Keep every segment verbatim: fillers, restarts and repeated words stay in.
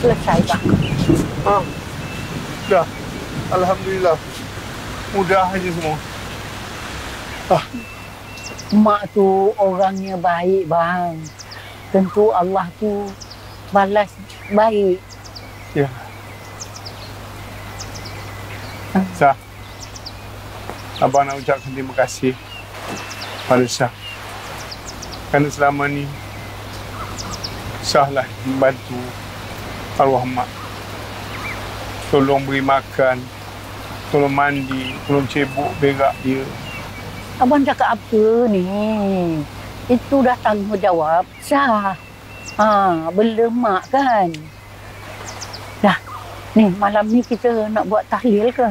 selesai, Pak. Ha. Dah. Alhamdulillah. Mudah aja semua. Ah. Mak tu orangnya baik, bang. Tentu Allah tu balas baik. Ya. Sah. Abang nak ucapkan terima kasih pada Syah. Kerana selama ni Syah lah membantu arwah mak. Tolong beri makan, tolong mandi, tolong cebok berak dia. Abang cakap apa ni? Itu dah tanggungjawab Syah. Ha, belum mak kan? Dah, ni malam ni kita nak buat tahlil ke?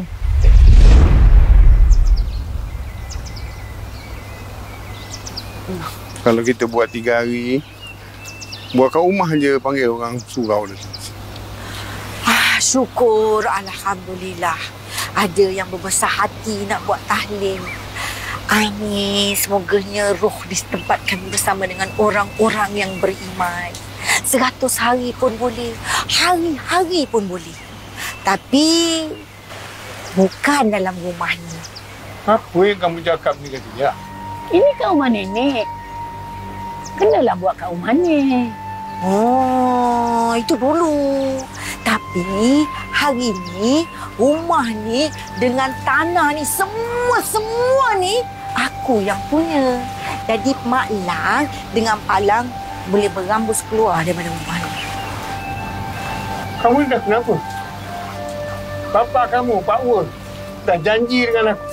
Kalau kita buat tiga hari, buat kat rumah je panggil orang surau tu. Ah, syukur, alhamdulillah. Ada yang berbesar hati nak buat tahlil. Amin. Semoganya roh ditempatkan bersama dengan orang-orang yang beriman. Seratus hari pun boleh. Hari-hari pun boleh. Tapi bukan dalam rumah ni. Apa yang kamu cakap ni kata dia? Ini kan rumah nenek. Kenalah buat kat rumah ni. Oh, itu dulu. Tapi hari ni rumah ni dengan tanah ni semua-semua ni aku yang punya. Jadi Mak Lang dengan Pak Lang boleh berambus keluar daripada rumah ni. Kamu ni dah kenapa? Bapa kamu, Pak Wul, dah janji dengan aku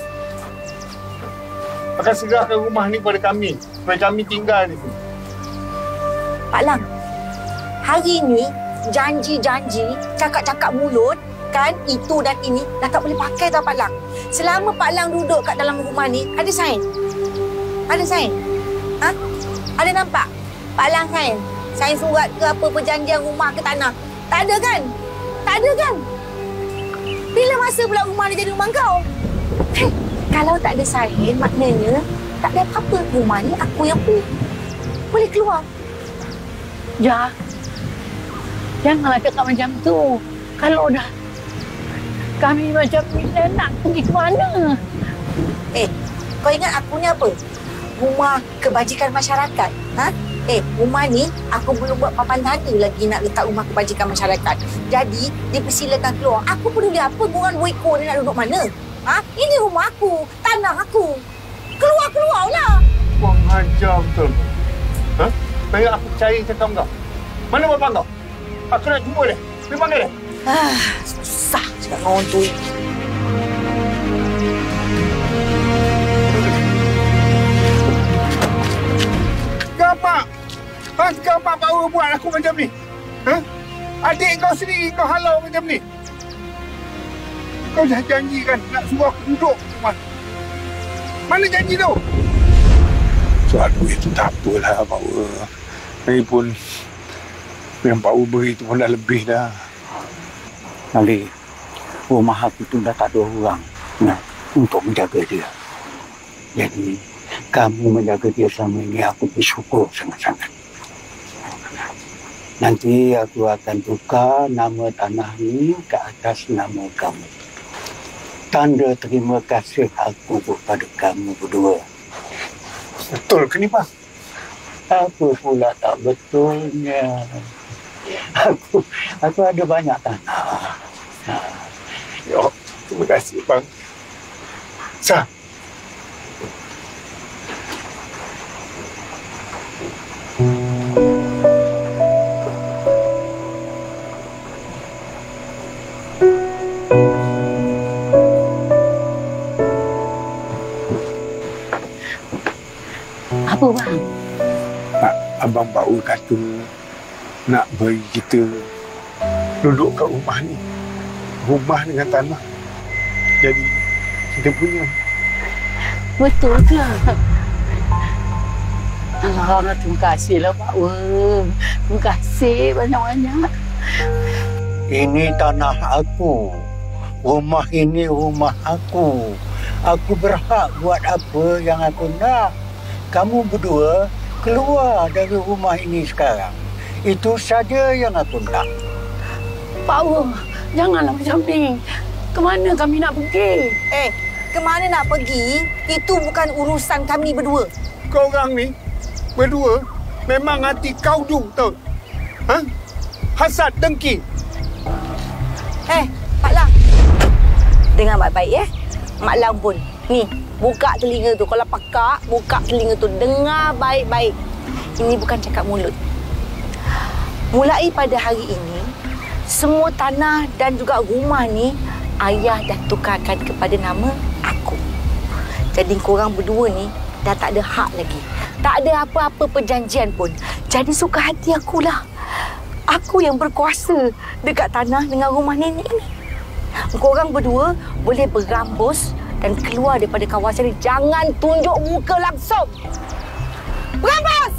akan serahkan rumah ni kepada kami supaya kami tinggal di sini. Pak Lang, hari ni janji-janji, cakap-cakap mulut, kan itu dan ini dah tak boleh pakai tau Pak Lang. Selama Pak Lang duduk kat dalam rumah ni, ada sign? Ada sign? Ha? Ada nampak? Pak Lang sign? Sign surat ke apa perjanjian rumah ke tanah? Tak ada kan? Tak ada kan? Bila masa pula rumah ni jadi rumah kau? Hei, kalau tak ada sign, maknanya tak ada apa-apa. Rumah ni aku yang punya. Boleh keluar. Ya. Janganlah cakap macam tu. Kalau dah kami macam ni, nak pergi ke mana? Eh, kau ingat aku ni apa? Rumah kebajikan masyarakat. Ha? Eh, rumah ni aku belum buat papan tanda lagi nak letak rumah kebajikan masyarakat. Jadi, dipersilakan keluar. Aku peduli apa korang dua ekor ni nak duduk mana? Ha? Ini rumah aku, tanah aku. Keluar-keluarlah. Kurang ajar betul. Ha? Saya aku percaya cakap kau. Mana bapa kau? Aku nak jumpa dia. Pergi panggil dia. Ah, susah cakap dengan orang tu. Kenapa? Ha? Kenapa baru buat aku macam ni? Ha? Adik kau sendiri kau halau macam ni. Kau dah janjikan nak suruh aku duduk rumah. Mana janji tu? Soal duit tu tak apalah, Pak Wu. Lagipun yang Pak Wu beri tu pun dah lebih dah. Nali, rumah aku tu dah tak ada orang nah, untuk menjaga dia. Jadi, kamu menjaga dia selama ini, aku bersyukur sangat-sangat. Nanti aku akan tukar nama tanah ni ke atas nama kamu. Tanda terima kasih aku kepada kamu berdua. Betul ke ni, Pak? Apa pula tak betulnya? Aku aku ada banyak tanah. Ha. Ya, terima kasih, Bang. Sah. Apa bang? Nak Abang Pak Wu kata nak bagi kita duduk kat rumah ni. Rumah dengan tanah. Jadi kita punya. Betul ke? Allah, terima kasihlah Pak Wu. Terima kasih banyak-banyak. Ini tanah aku. Rumah ini rumah aku. Aku berhak buat apa yang aku nak. Kamu berdua keluar dari rumah ini sekarang. Itu saja yang aku nak. Pak Wu, janganlah macam ni. Kemana kami nak pergi? Eh, ke mana nak pergi? Itu bukan urusan kami berdua. Kau orang ni, berdua, memang hati kau du, tahu? Ha? Hasad, dengki. Eh, Pak Lang. Dengar baik-baik, ya. Mak Lang pun. Ni, buka telinga tu. Kalau pakak, buka telinga tu. Dengar baik-baik. Ini bukan cakap mulut. Mulai pada hari ini, semua tanah dan juga rumah ni, ayah dah tukarkan kepada nama aku. Jadi korang berdua ni dah tak ada hak lagi. Tak ada apa-apa perjanjian pun. Jadi suka hati akulah. Aku yang berkuasa dekat tanah dengan rumah nenek ni. Korang berdua boleh berambus dan keluar daripada kawasan ni. Jangan tunjuk muka langsung. Berambus!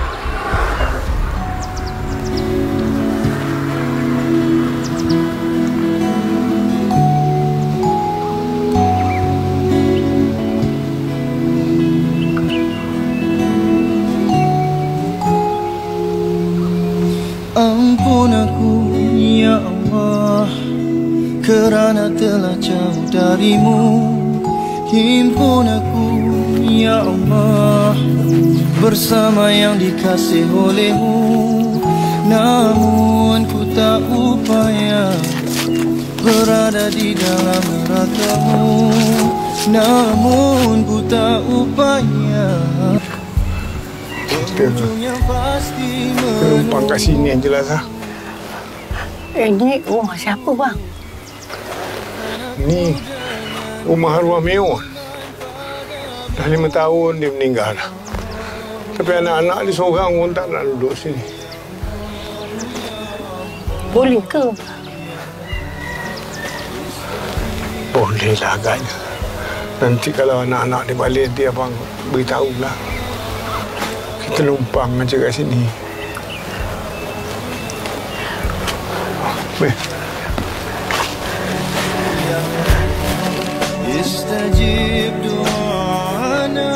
Ampun aku, ya Allah, kerana telah jauh darimu. Himpun aku, ya Allah, bersama yang dikasih olehmu. Namun ku tak upaya berada di dalam neraka-Mu. Namun ku tak upaya. Numpang kat sini yang jelas lah. Eh, ni rumah siapa, bang? Ni rumah arwah Meo. Dah lima tahun dia meninggal. Tapi anak-anak dia seorang pun tak nak duduk sini. Boleh ke? Boleh lah agaknya. Nanti kalau anak-anak dia balik, dia abang beritahulah. Kita numpang aja kat sini. Weh. Istajib doana,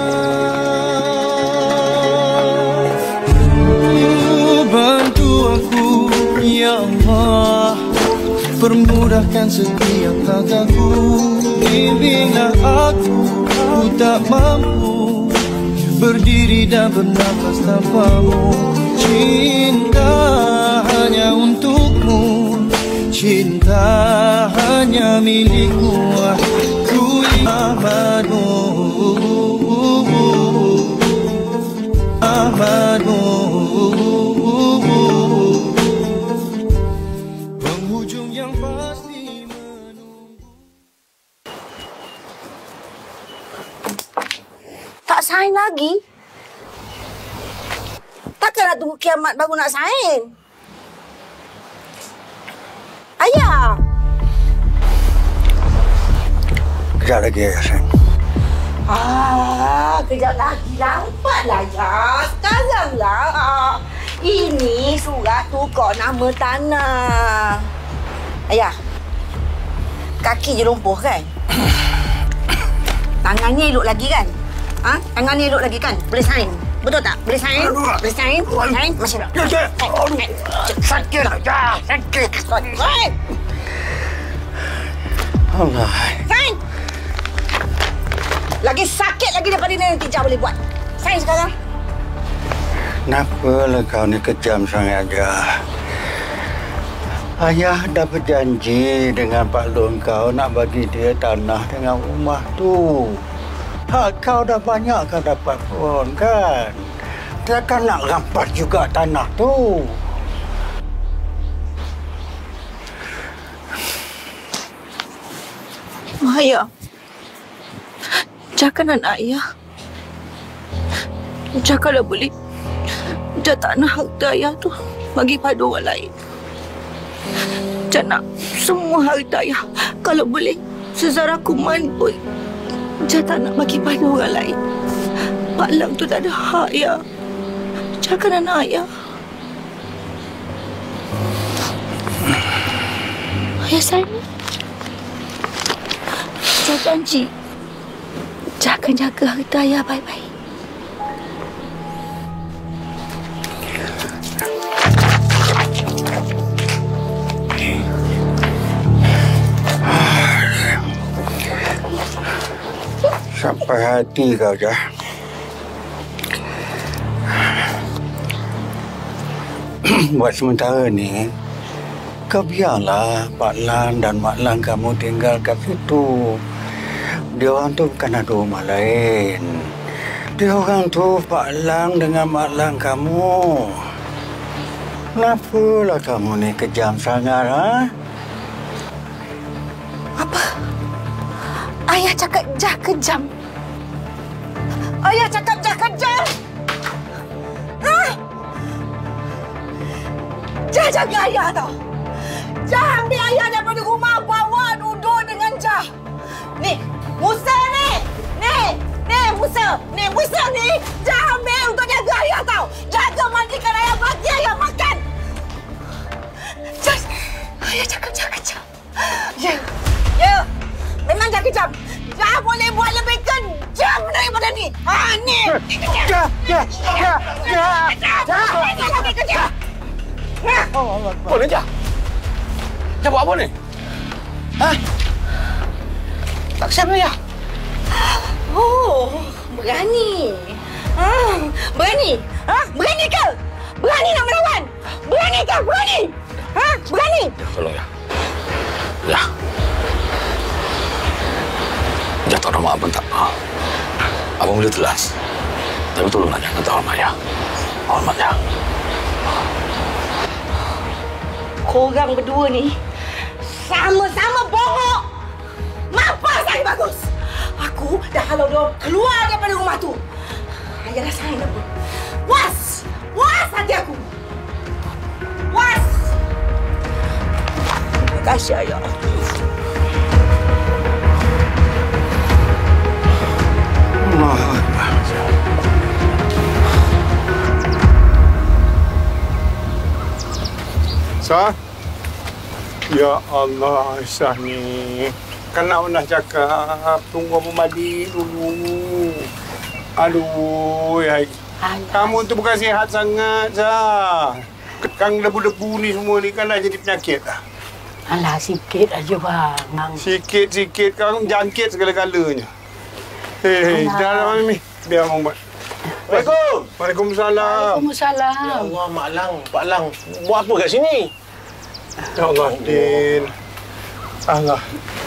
bantu aku ya Allah, permudahkan setiap langkahku. Bimbinglah aku, ku tak mampu berdiri dan bernafas tanpamu. Cinta hanya untukmu, cinta hanya milikmu. Ku Ahmadmu, Ahmadmu, penghujung yang pasti menunggu. Tak sign lagi? Takkan nak tunggu kiamat baru nak sign? Ayah! Kejap lagi, Ayah, sayang. Ah, kejap lagi. Lampatlah, Ayah. Sekaranglah. Ah, ini surat tukar nama tanah. Ayah, kaki je lumpuh kan? Tangannya elok lagi kan? Ha? Tangannya elok lagi kan? Boleh sign? Betul tak? Boleh sign? Boleh sign? Sign? Masih tak? Ya, ya. Sakit. Ya, sakit. Sign! Allah. Sign! Lagi sakit lagi daripada ni nanti Jah boleh buat. Sign sekarang. Kenapalah kau ni kejam sangat, Jah? Ayah dah berjanji dengan Pak Long kau nak bagi dia tanah dengan rumah tu. Hak kau dah banyak kau dapat pun, kan? Takkan nak rampas juga tanah tu. Ayah, jangan anak ayah. Jangan kalau boleh, jangan tanah harta ayah tu bagi pada orang lain. Jangan nak semua harta ayah. Kalau boleh, sezara kuman pun jangan nak bagi pada orang lain. Pak Lang tu tak ada hak, ya. Jangan anak ayah. Ayah sayang. Saya janji, jangan jaga harta ayah baik-baik. hati kau, Jah. Buat sementara ni, kau biarlah Pak Lang dan Mak Lang kamu tinggal kat situ. Dia orang tu bukan ada rumah lain. Dia orang tu Pak Lang dengan Mak Lang kamu. Kenapalah kamu ni kejam sangat, ha? Apa? Ayah cakap Jah kejam. Ayah cakap Jah kejam. Ha? Jah jaga ayah tau. Jah ambil ayah daripada rumah, bawa duduk dengan Jah. Ni, Musa ni. Ni, ni Musa. Ni Musa ni. Jah ambil untuk jaga ayah tau. Jaga mandikan ayah, bagi ayah makan. Jah, ayah cakap Jah kejam. Ya, ya. Memang Jah kejam. Jah boleh buat lebih kejam daripada ni. Ha, ni. Jah, Jah, Jah, Jah. Jah, Jah lebih kejam. Apa ni, Jah? Jah buat apa ni? Ha? Tak kesian ni, Jah? Oh, berani. Ha, berani? Ha, berani ke? Berani nak melawan? Berani ke? Berani? Ha, berani? Jah, tolong, Jah. Jah. Jah tak ada mak abang tak apa. Abang boleh telas. Tapi tolonglah jangan tak hormat, Jah. Hormat, Jah. Korang berdua ni sama-sama bohong. Mampas lagi bagus. Aku dah halau dia keluar daripada rumah tu. Ayah dah sayang apa? Puas! Puas hati aku. Puas! Terima kasih, ayah. Sah? Ya Allah, Aisyah ni. Kan nak pernah cakap, tunggu Abang mandi dulu. Aduh, ya. Kamu tu bukan sihat sangat, Sah. Kang debu-debu ni semua ni kan dah jadi penyakit dah. Alah, sikit aja bang. Sikit-sikit kau jangkit segala-galanya. Hei, dah dah Mimi. Biar Abang buat. Assalamualaikum. Waalaikumsalam. Waalaikumsalam. Ya Allah, Mak Lang, Pak Lang. Buat apa kat sini? Ya Allah, Din. Allah.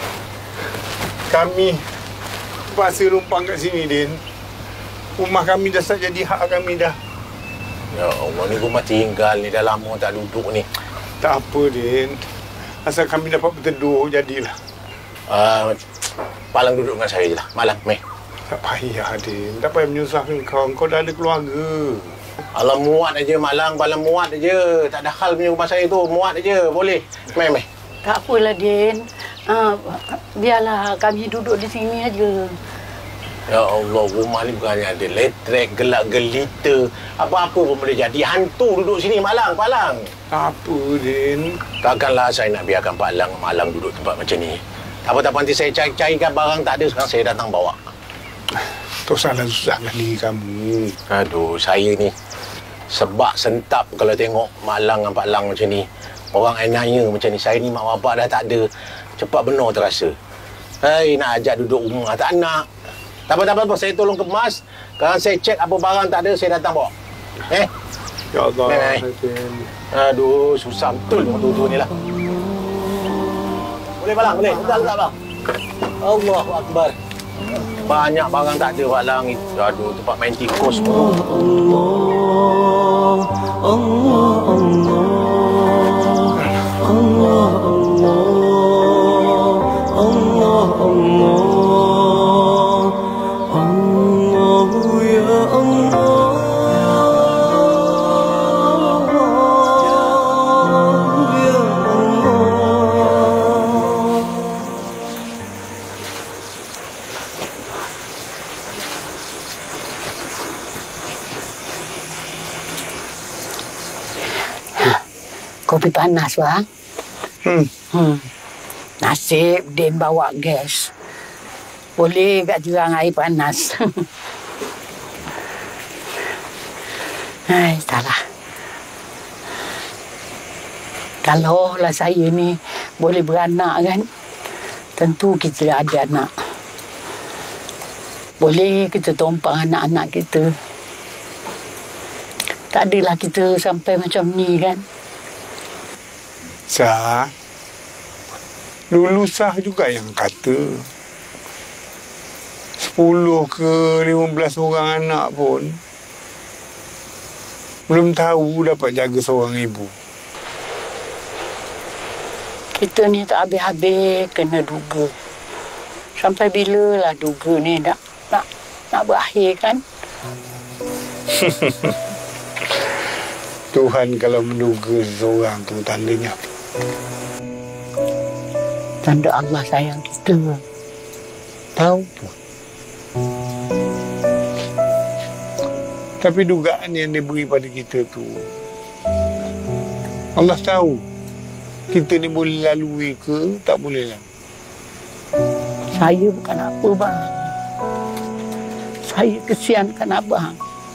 Kami terpaksa numpang kat sini, Din. Rumah kami dah start jadi hak kami dah. Ya Allah, ni rumah tinggal ni dah lama tak duduk ni. Tak apa, Din. Asal kami dapat berteduh, jadilah. Uh, Pak Lang duduk dengan saya je lah. Mak Lang, meh. Tak payah, Din. Tak payah menyusahkan kau. Kau dah ada keluarga. Alah, muat aja Mak Lang. Pak Lang muat aja. Tak ada hal punya rumah saya tu. Muat aja. Boleh. Meh, meh. Tak apalah, Din. Uh, biarlah kami duduk di sini aja. Ya Allah, rumah ni bukannya ada letrek, gelak gelita. Apa-apa pun boleh jadi. Hantu duduk sini, Mak Lang, Pak Lang. Tak apa, Din. Takkanlah saya nak biarkan Pak Lang, Mak Lang duduk tempat macam ni. Tak apa-apa, nanti saya cari-carikan barang tak ada. Sekarang saya datang bawa. Tak salah susahkan diri kamu. Aduh, saya ni sebab sentap kalau tengok Mak Lang dan Pak Lang macam ni. Orang ai nanya macam ni. Saya ni mak bapak dah tak ada. Cepat benar terasa. Hai, nak ajak duduk rumah tak nak. Tak apa-apa, saya tolong kemas. Sekarang saya cek apa barang tak ada, saya datang bawa. Eh? Ya Allah. Mai, mai. Aduh, susah betul waktu-waktu ni lah. Boleh, Pak Lang? Boleh? Bentar, bentar, Pak. Allahu Akbar. Banyak barang tak ada, Pak Lang. Aduh, tempat main tikus semua. Allah, Allah, Allah, Allah, Allah, Allah, Allah. Kopi panas, bang. Hmm. Hmm. Nasib Din bawa gas. Boleh kat jurang air panas. Hai, salah. Kalau lah saya ni boleh beranak kan, tentu kita ada anak. Boleh kita tumpang anak-anak kita. Tak adalah kita sampai macam ni kan. Sah, dulu Sah juga yang kata sepuluh ke lima belas orang anak pun belum tahu dapat jaga seorang ibu. Kita ni tak habis-habis kena duga. Sampai bila lah duga ni nak nak nak berakhir kan? Tuhan kalau menduga seseorang tu tandanya apa? Tanda Allah sayang kita. Tahu pun. Tapi dugaan yang dia beri pada kita tu, Allah tahu kita ni boleh lalui ke tak boleh lah. Saya bukan apa bang. Saya kesiankan abang.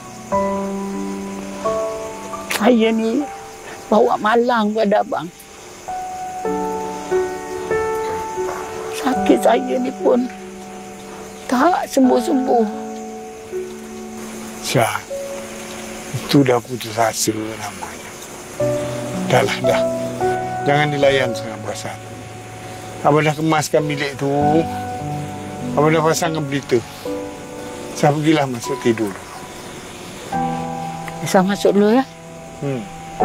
Saya ni bawa malang pada abang. Sakit saya ni pun tak sembuh-sembuh. Syah, itu dah putus asa namanya. Dah lah, dah. Jangan dilayan sangat perasaan. Abang dah kemaskan bilik tu. Abang dah pasangkan berita. Saya pergilah masuk tidur. Saya masuk dulu ya. Hmm.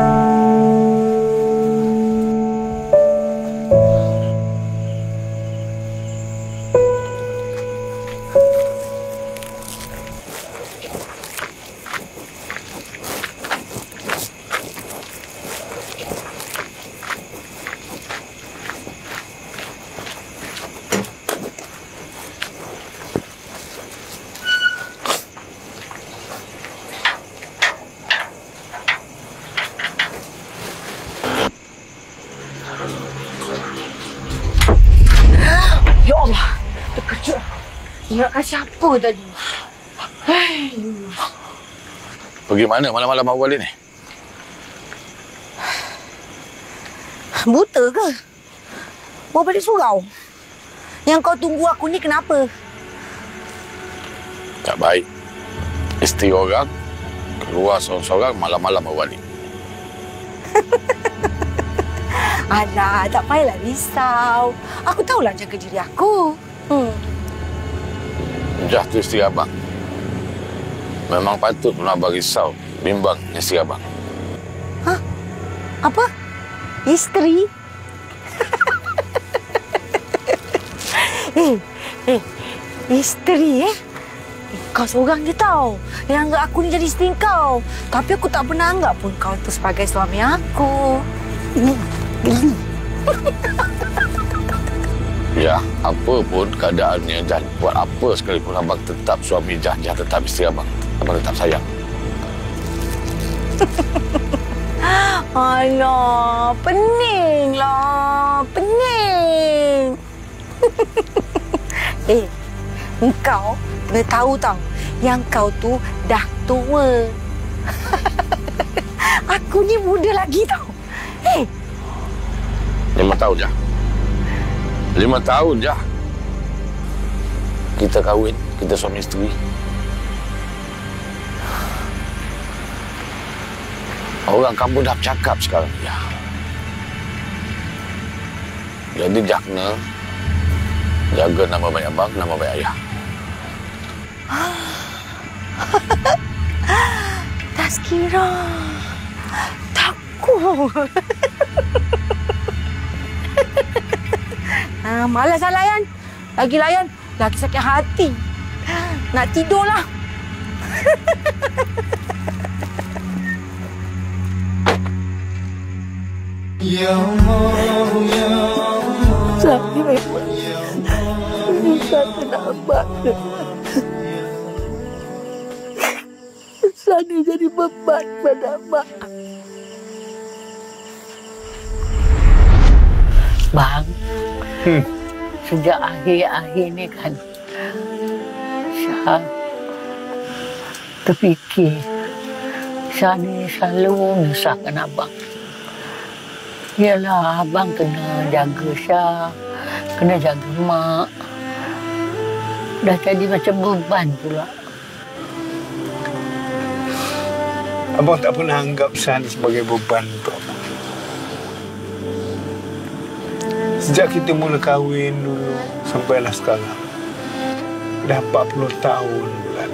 Ya Allah, terkejut. Ingatkan siapa tadi? Hei. Pergi mana malam-malam awal ni? Buta ke? Mau balik surau? Yang kau tunggu aku ni kenapa? Tak baik. Isteri orang keluar seorang-seorang malam-malam awal ni. Alah, tak payahlah risau. Aku tahulah jaga diri aku. Hmm. Jah tu isteri abang. Memang patut pun abang risau bimbang isteri abang. Hah? Apa? Isteri? eh, eh, isteri eh? Kau seorang je tau yang anggap aku ni jadi isteri kau. Tapi aku tak pernah anggap pun kau tu sebagai suami aku. Hmm. Geli. Ya, apa pun keadaannya, Jah buat apa sekalipun abang tetap suami Jah, Jah tetap isteri abang. Abang tetap sayang. Alah, pening lah. Pening. eh, engkau kena tahu tau, yang kau tu dah tua. Aku ni muda lagi tau. Eh, Lima tahun Jah. Lima tahun Jah. Kita kahwin, kita suami isteri. Orang kampung dah bercakap sekarang ya. Jadi Jah kena jaga nama baik abang, nama baik ayah. Tazkirah. Takut. ah, malas lah layan. Lagi layan, lagi sakit hati. Nak tidurlah. Ya Allah, Ya Allah. Saya memang susah kena abang. Saya jadi beban pada abang. Bang, hmm. sejak akhir-akhir ni kan, Syah terfikir Syah ni selalu menyusahkan abang. Yalah, abang kena jaga Syah, kena jaga mak. dah jadi macam beban pula. Abang tak pernah anggap Sah ni sebagai beban untuk abang. Sejak kita mula kahwin dulu sampailah sekarang, dah empat puluh tahun bulan.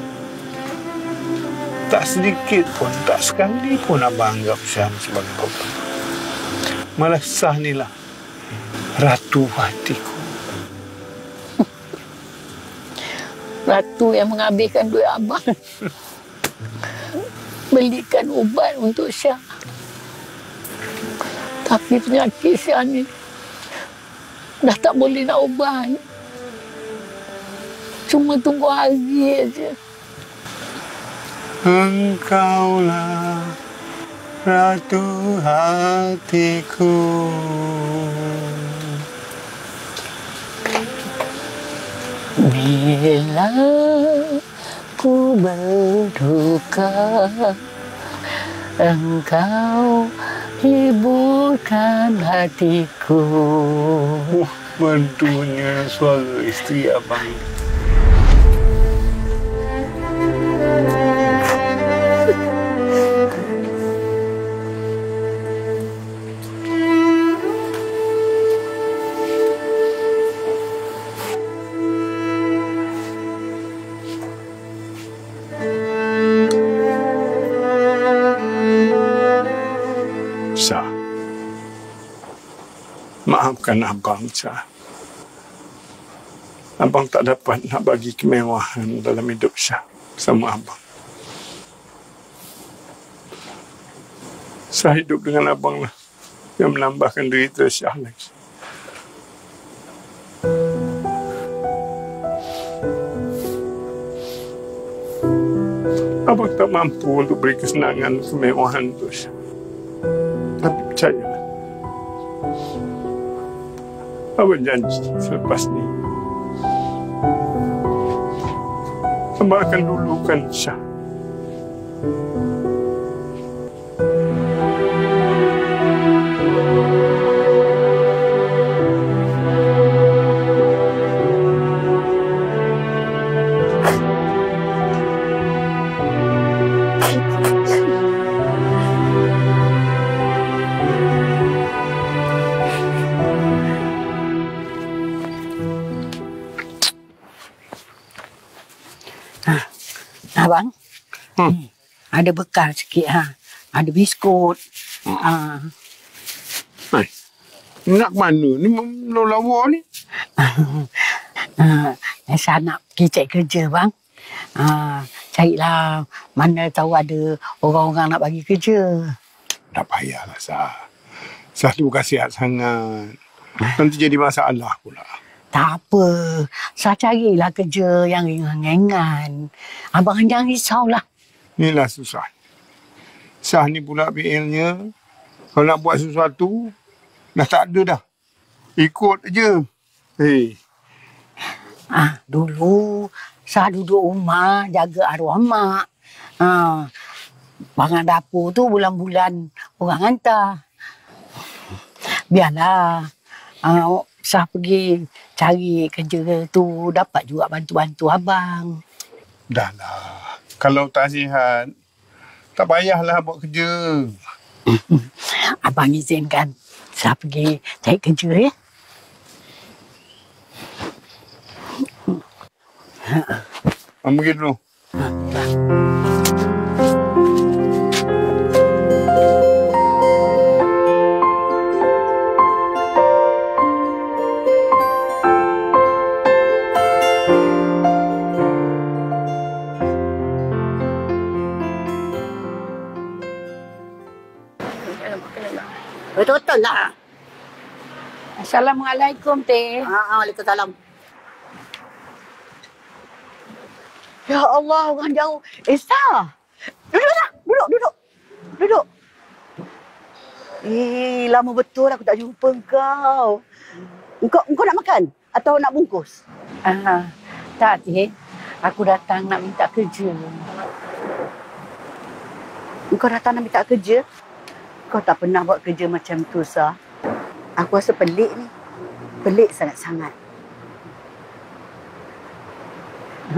Tak sedikit pun, tak sekali pun abang anggap Sah ni sebagai beban. Malah Sah ni lah ratu hatiku. Ratu yang menghabiskan duit abang. Belikan ubat untuk Syah. Tapi penyakit Syah ni dah tak boleh nak ubat. Cuma tunggu hari aja. Engkaulah ratu hatiku. Bila ku berduka, engkau hiburkan hatiku. Uh, Merdunya suara isteri abang. Sah, maafkan abang, Sah. Abang tak dapat nak bagi kemewahan dalam hidup Syah sama abang. Syah hidup dengan abang lah yang menambahkan derita Syah lagi. Abang tak mampu untuk beri kesenangan, kemewahan untuk Syah. Tapi percayalah, abang janji selepas ni abang akan dulukan Syah. Abang, Hmm. hmm. ada bekal sikit ha. Ada biskut. Hmm. Ah. Hai, nak ke mana? Ni lawa ni. Ah, saya nak pergi cari kerja bang. Ah, carilah mana tahu ada orang-orang nak bagi kerja. Tak payahlah, Sah. Sah tu bukan sihat sangat. Nanti jadi masalah pula. Tak apa, saya carilah kerja yang ringan-ringan. Abang jangan risaulah. Inilah susah. Sah ni pula P L-nya, kalau nak buat sesuatu, dah tak ada dah. Ikut je. Hei. Ah, dulu saya duduk rumah jaga arwah mak. Ah, barang dapur tu bulan-bulan orang hantar. Biarlah. Ah, saya pergi cari kerja tu dapat juga bantu-bantu abang. Dah lah. Kalau tak sihat, tak payahlah buat kerja. Abang izinkan saya pergi cari kerja ya. Abang pergi dulu. Betul lah. Assalamualaikum, Teh. Ah, Waalaikumsalam. Ya Allah, orang jauh. Esa. Duduk tak? Duduk, duduk. Duduk. Eh, lama betul aku tak jumpa kau. Engkau, engkau nak makan? Atau nak bungkus? Ah, tak, Teh. Aku datang nak minta kerja. Engkau datang nak minta kerja? Kau tak pernah buat kerja macam tu, Sah. Aku rasa pelik ni. Pelik sangat-sangat.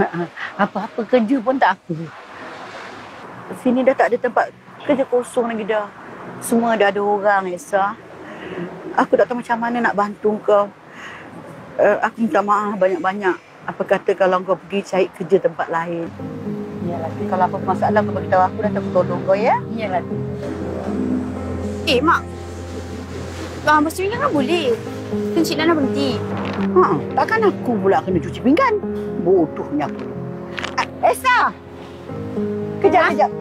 Apa-apa kerja pun tak apa. Sini dah tak ada tempat kerja kosong lagi dah. Semua dah ada orang, Esa. Aku tak tahu macam mana nak bantu kau. Uh, aku minta maaf banyak-banyak. Apa kata kalau kau pergi cari kerja tempat lain. Yalah, kalau apa masalah kau beritahu aku, nanti aku tolong kau ya. Iyalah. Eh, Mak. Ah, Mas Pinggan kan boleh. Kan Cik Lana berhenti. Ha, takkan aku pula kena cuci pinggan? Bodohnya aku. Ah, Esa! Kejap, kejap.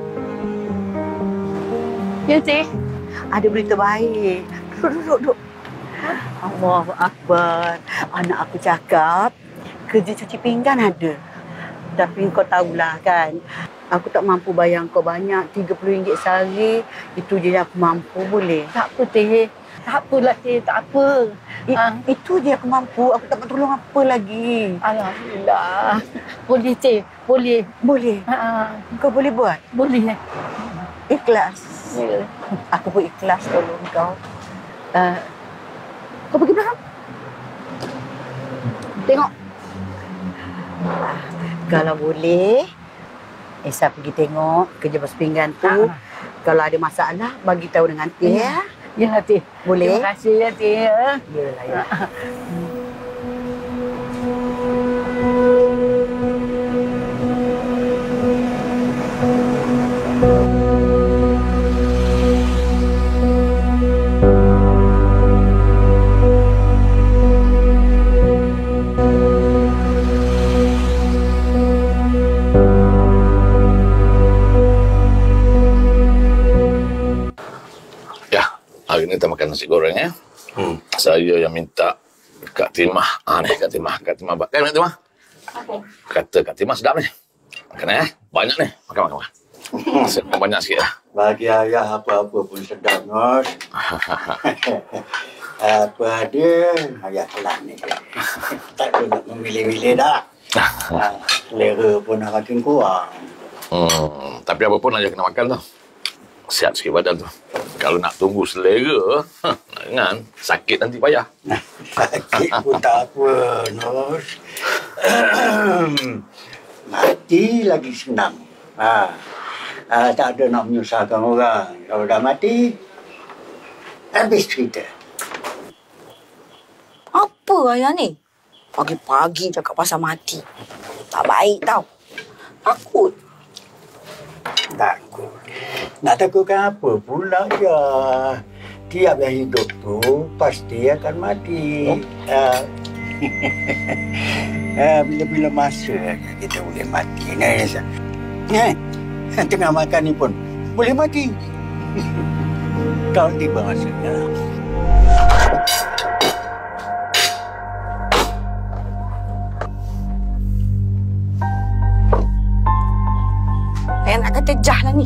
Ya, Cik. Ada berita baik. Duduk, duduk, duduk. Allahu Akbar. Anak aku cakap, kerja cuci pinggan ada. Tapi kau tahulah kan, aku tak mampu bayar kau banyak, tiga puluh ringgit sehari. Itu je aku mampu, boleh? Tak apa, Cik. Tak apalah, Cik. Tak apa. I, Ha. Itu je aku mampu. Aku tak nak tolong apa lagi. Alhamdulillah. Boleh, Cik. Boleh. Boleh? Ha. Kau boleh buat? Boleh. Ikhlas. Ya. Aku pun ikhlas tolong kau. Uh, kau pergi belakang. Tengok. Kalau boleh, Esa pergi tengok kerja bos pinggan tu. Ha. Kalau ada masalah, bagi tahu dengan Tia. Ya. Ya, Cik. Boleh? Terima kasih, ya, Cik. Ya. Yalah, ya. Hari ni kita makan nasi goreng ya. Hmm. Saya yang minta Kak Timah. Ah ni Kak Timah, Kak Timah bakal Kak Timah. Okey. Kata Kak Timah sedap ni. Makan ya. Banyak ni. Makan makan. makan. Hmm. Banyak sikit lah. Bagi ayah apa-apa pun sedap, Nos. Apa ada, ayah telan ni. Tak ada nak memilih-milih dah. Ha, selera pun nak makin kurang. Hmm. Tapi apa pun aja kena makan tu. Sihat sikit badan tu. Kalau nak tunggu selera, nak ingat, sakit nanti payah. Sakit pun tak apa, Nos. Mati lagi senang. Ha. Ha, tak ada nak menyusahkan orang. Kalau dah mati, habis cerita. Apa ayah ni? Pagi-pagi cakap pasal mati. Tak baik tau. Takut. Takut. Nak takutkan apa pula ya? Tiap yang hidup tu pasti akan mati. Oh. Uh, uh, bila-bila masa kita boleh mati. Nah, eh, tengah makan ni pun boleh mati. Kalau tiba masanya. Ayah nak kata Jah lah ni.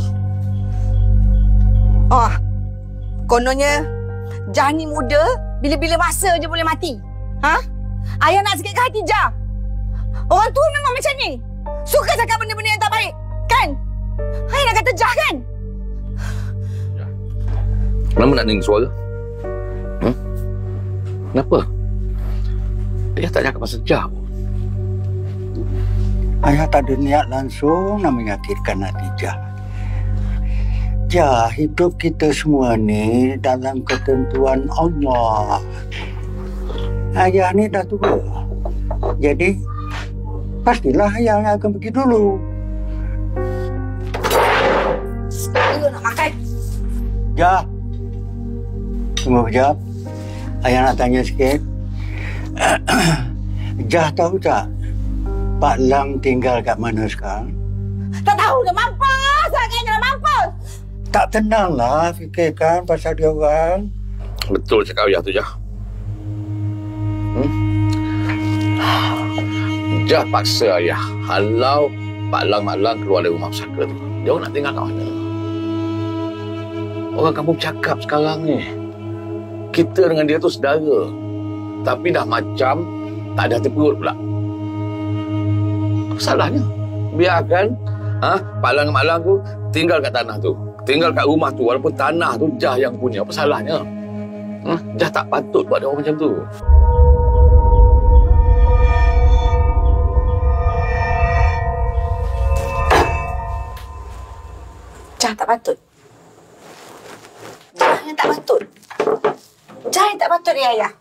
Oh, kononnya Jah ni muda, bila-bila masa je boleh mati. Ha? Ayah nak sakitkan hati Jah. Orang tua memang macam ni. Suka cakap benda-benda yang tak baik. Kan? Ayah nak kata Jah kan? Kenapa nak dengar suara? Hmm? Kenapa? Ayah tak cakap pasal Jah pun. Ayah tak ada niat langsung nak menyakitkan hati Jah. Jah, hidup kita semua ni dalam ketentuan Allah. Ayah ni dah tua. Jadi, pastilah ayah yang akan pergi dulu. Saya nak makan. Jah, tunggu sekejap. Ayah nak tanya sikit. Jah tahu tak? Pak Lang tinggal kat mana sekarang? Tak tahu dah mampus. Agaknya dah mampus. Tak tenanglah fikirkan pasal dia orang. Betul cakap ayah tu, Jah. Hmm? Jah paksa ayah. Halau Pak Lang, Mak Lang keluar dari rumah pusaka tu. Dia orang nak tinggal kat mana? Orang kampung cakap sekarang ni. Kita dengan dia tu saudara. Tapi dah macam tak ada hati perut pula. Apa salahnya? Biarkan ha, Pak Lang dengan Mak Lang tu tinggal kat tanah tu. Tinggal kat rumah tu. Walaupun tanah tu Jah yang punya. Apa salahnya? Ha? Jah tak patut buat dia orang macam tu. tak patut. Jah yang tak patut. Jah yang tak patut ya, Ayah.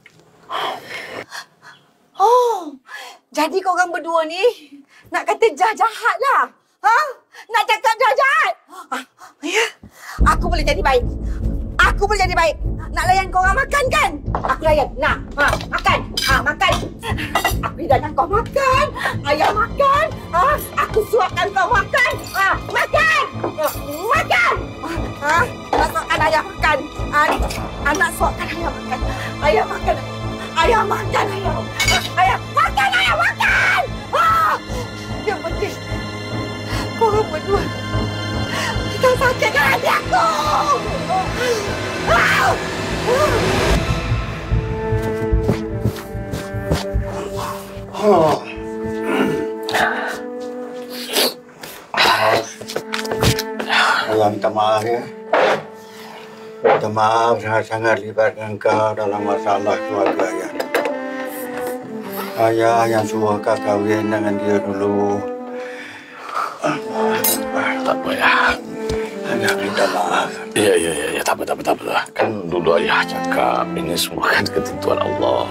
Oh, jadi korang berdua ni nak kata Jah jahat lah. Ha? Nak cakap Jah jahat. Ah, ya. Aku boleh jadi baik. Aku boleh jadi baik. Nak layan korang makan kan? Aku layan. Nak. Ha, makan. Ha, makan. Aku hidangkan kau makan. Ayah makan. Ha, aku suapkan kau makan. Ha, makan. Ha, makan. Ha, nak suapkan ayah makan. Ha, anak suapkan ayah makan. Ayah makan. Ayah makan ayah. Ha, ayah makan ayah makan. Ha, yang penting korang berdua tak sakitkan hati aku. Ah! Oh. Allah minta maaf ya. Minta maaf sangat-sangat libatkan kau dalam masalah keluarga ya. Ayah yang suruh kau kahwin dengan dia dulu. Tak apa ya. Ayah minta maaf. Ya, ya, ya, ya. Tak apa, tak apa, tak apa. Kan dulu ayah cakap ini semua kan ketentuan Allah.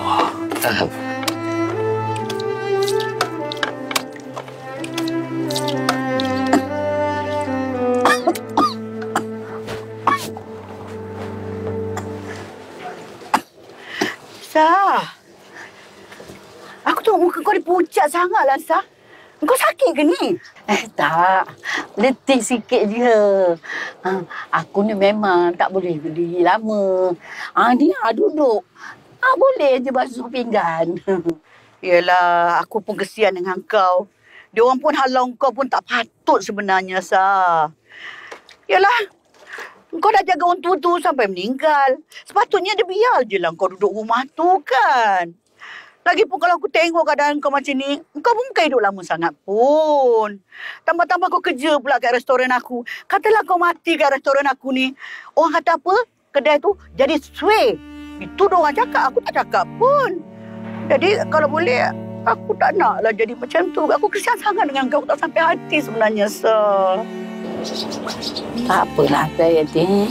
Sah. Aku tengok muka kau ni pucat sangatlah, Sah. Kau sakit ke ni? Eh, tak. Letih sikit je. Ha, aku ni memang tak boleh berdiri lama. Ha, ni ha, duduk. Ha, boleh je basuh pinggan. Yelah, aku pun kesian dengan kau. Diorang pun halau kau pun tak patut sebenarnya, Sah. Yelah, kau dah jaga orang tua tu sampai meninggal. Sepatutnya dia biar je lah kau duduk rumah tu kan. Lagipun kalau aku tengok keadaan kau macam ni, kau pun bukan hidup lama sangat pun. Tambah-tambah kau kerja pula kat restoran aku. Katalah kau mati kat restoran aku ni. Orang kata apa? Kedai tu jadi sway. Itu diorang cakap, aku tak cakap pun. Jadi kalau boleh, aku tak nak lah jadi macam tu. Aku kesian sangat dengan kau, tak sampai hati sebenarnya, Sir. Tak apalah, Kayati.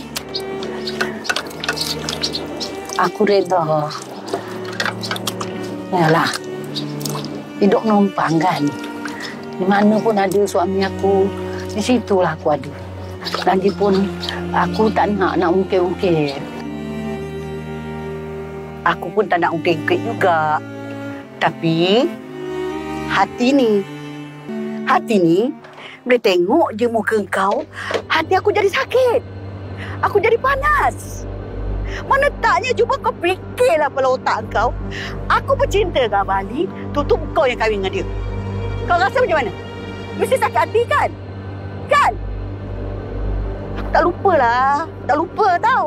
Aku reda. Yalah, hidup numpang kan. Di mana pun ada suami aku, di situlah aku ada. Lagipun aku tak nak nak ungkit-ungkit. Aku pun tak nak ungkit-ungkit juga. Tapi, hati ni, hati ni, boleh tengok je muka kau, hati aku jadi sakit. Aku jadi panas. Mana taknya cuba kau fikirlah kepala otak kau. Aku bercinta dengan Abang Ali, tutup kau yang kahwin dengan dia. Kau rasa macam mana? Mesti sakit hati kan? Kan? Aku tak lupalah. Tak lupa tau.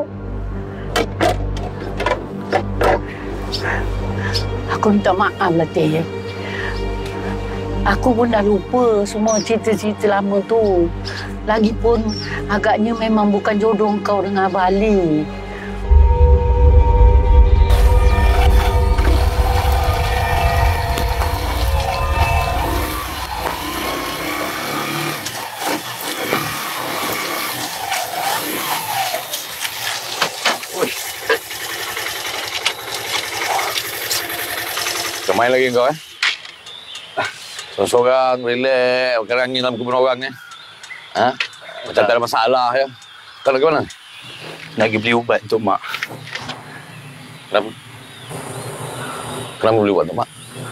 Aku minta maaf lah, Teh. Aku pun dah lupa semua cerita-cerita lama tu. Lagipun agaknya memang bukan jodoh kau dengan Abang Ali. Main lagi kau eh? Seorang-seorang, relax, makan angin dalam kebun orang ni. Ha? Macam tak ada masalah ya. Kau nak ke mana? Nak pergi beli ubat untuk mak. Kenapa? Kenapa beli ubat untuk mak?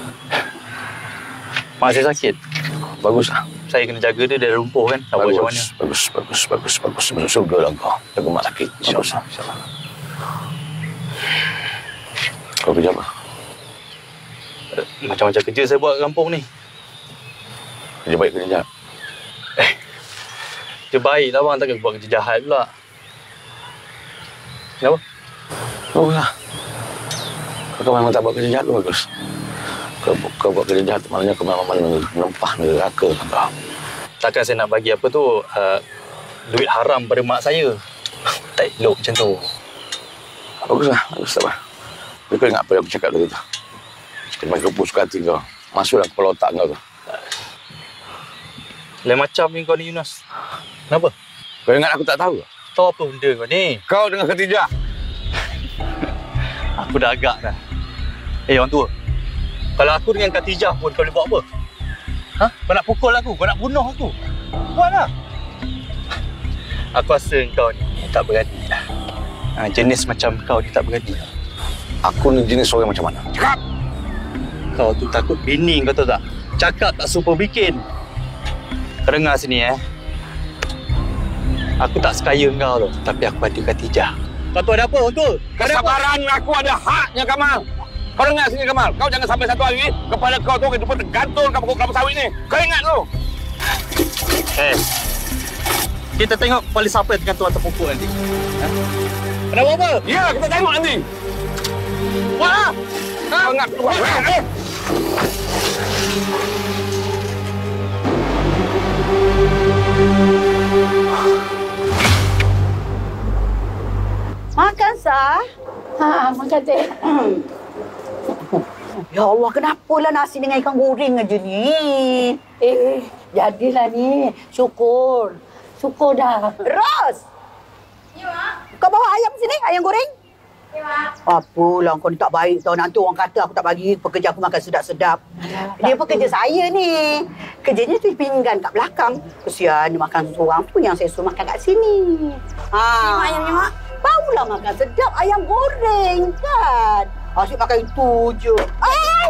Mak saya sakit. Baguslah. Saya kena jaga dia, dia ada lumpuh kan. Tak bagus, macam mana. bagus, bagus, bagus, bagus. Masuk surga lah kau. Jaga mak sakit. InsyaAllah. InsyaAllah. Kau kerja apa? Macam-macam kerja saya buat kat kampung ni. Kerja baik, kerja jahat? Eh, kerja baik lah bang, takkan buat kerja jahat pula. Kenapa? Bagus lah. Kau memang tak buat kerja jahat tu bagus. Kau, kau buat kerja jahat, maknanya kau memang menempah neraka kau. Takkan saya nak bagi apa tu, uh, duit haram pada mak saya. Tak elok macam tu. Bagus lah, bagus tak apa. Tapi kau ingat apa yang aku cakap tadi tu? Kena kepus suka hati kau. Masuklah kepala otak kau tu. Lain macam ni kau ni, Yunus. Kenapa? Kau ingat aku tak tahu? Tahu apa benda kau ni? Kau dengan Khadijah. Aku dah agak dah. Eh, orang tua. Kalau aku dengan Khadijah pun kau boleh buat apa? Ha? Kau nak pukul aku? Kau nak bunuh aku? Buatlah. Aku rasa kau ni tak berani lah. Ha, jenis macam kau ni tak berani. Aku ni jenis orang macam mana? Cakap! Kau tu takut bini kau tahu tak? Cakap tak super bikin. Kau dengar sini eh. Aku tak sekaya kau tu, tapi aku ada Khadijah. Kau tu ada apa orang tua? Kesabaran aku ada haknya, Kamal. Kau dengar sini, Kamal. Kau jangan sampai satu hari kepala kau tu hidup tergantung kat pokok kelapa sawit ni. Kau ingat tu? Eh, kita tengok kepala siapa yang tergantung atas pokok nanti. Ha? Kenapa apa? Ya, kita tengok nanti. Buatlah! Ha? Kau ingat keluar. Eh! Makan, Sah. Ha, makan teh. Ya Allah, kenapalah nasi dengan ikan goreng aja ni? Eh, jadilah ni. Syukur. Syukur dah. Ros! Ya, Mak. Kau bawa ayam sini, ayam goreng? Ya, Mak. Apalah, kau ni tak baik tau. Nanti orang kata aku tak bagi pekerja aku makan sedap-sedap. Dia pekerja saya ni. Kerjanya tu pinggan kat belakang. Kesian dia makan seorang tu yang saya suruh makan kat sini. Ha. Ni Mak ayamnya, Mak. Baulah makan sedap ayam goreng kan. Asyik makan itu je. Ay!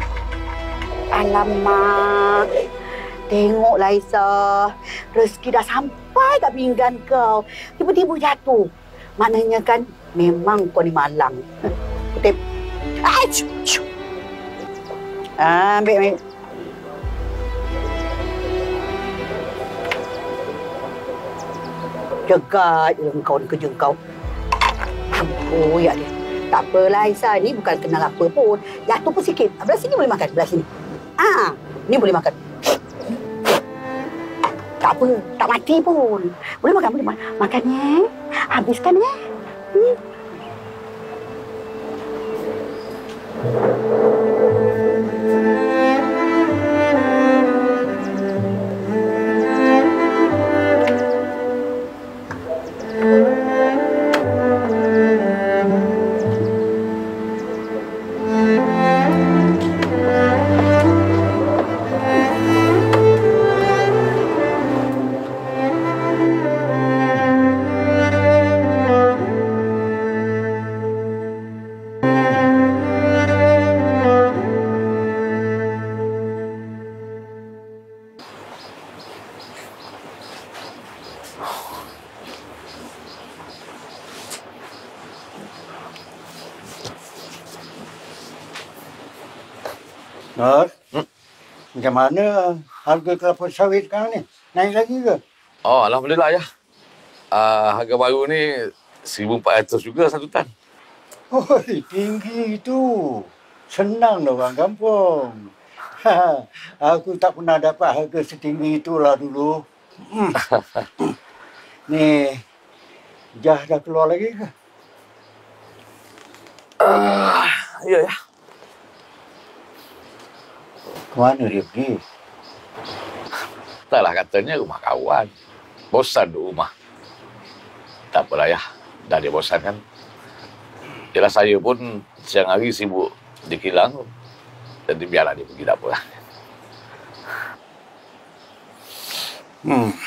Alamak. Tengoklah Aisyah. Rezeki dah sampai kat pinggan kau. Tiba-tiba jatuh. Maknanya kan memang kau ni malang. Kutip. Ay! Ambil, ambil. Jaga je kau ni kerja kau. Oh, ya dia. Tak apalah Aisyah, ni bukan kenal apa pun. Jatuh pun sikit. Belah sini boleh makan, belah sini. Ah, ni boleh makan. Tak apa, tak mati pun. Boleh makan, boleh makan. Makan ya. Habiskan ya. Hmm. Nur, hmm? Macam mana harga kelapa sawit sekarang ni? Naik lagi ke? Oh, Alhamdulillah ya. Uh, harga baru ni seribu empat ratus juga satu tan. Oh, tinggi itu. Senang dah orang kampung. Aku tak pernah dapat harga setinggi itulah dulu. Hmm. Ni, Jah dah keluar lagi ke? Uh, ya, ya. Mana dia pergi? Taklah katanya rumah kawan. Bosan di rumah. Tak apalah ya. Dah dia bosan kan. Yalah saya pun siang hari sibuk di kilang. Jadi biarlah dia pergi, tak apalah. Hmm.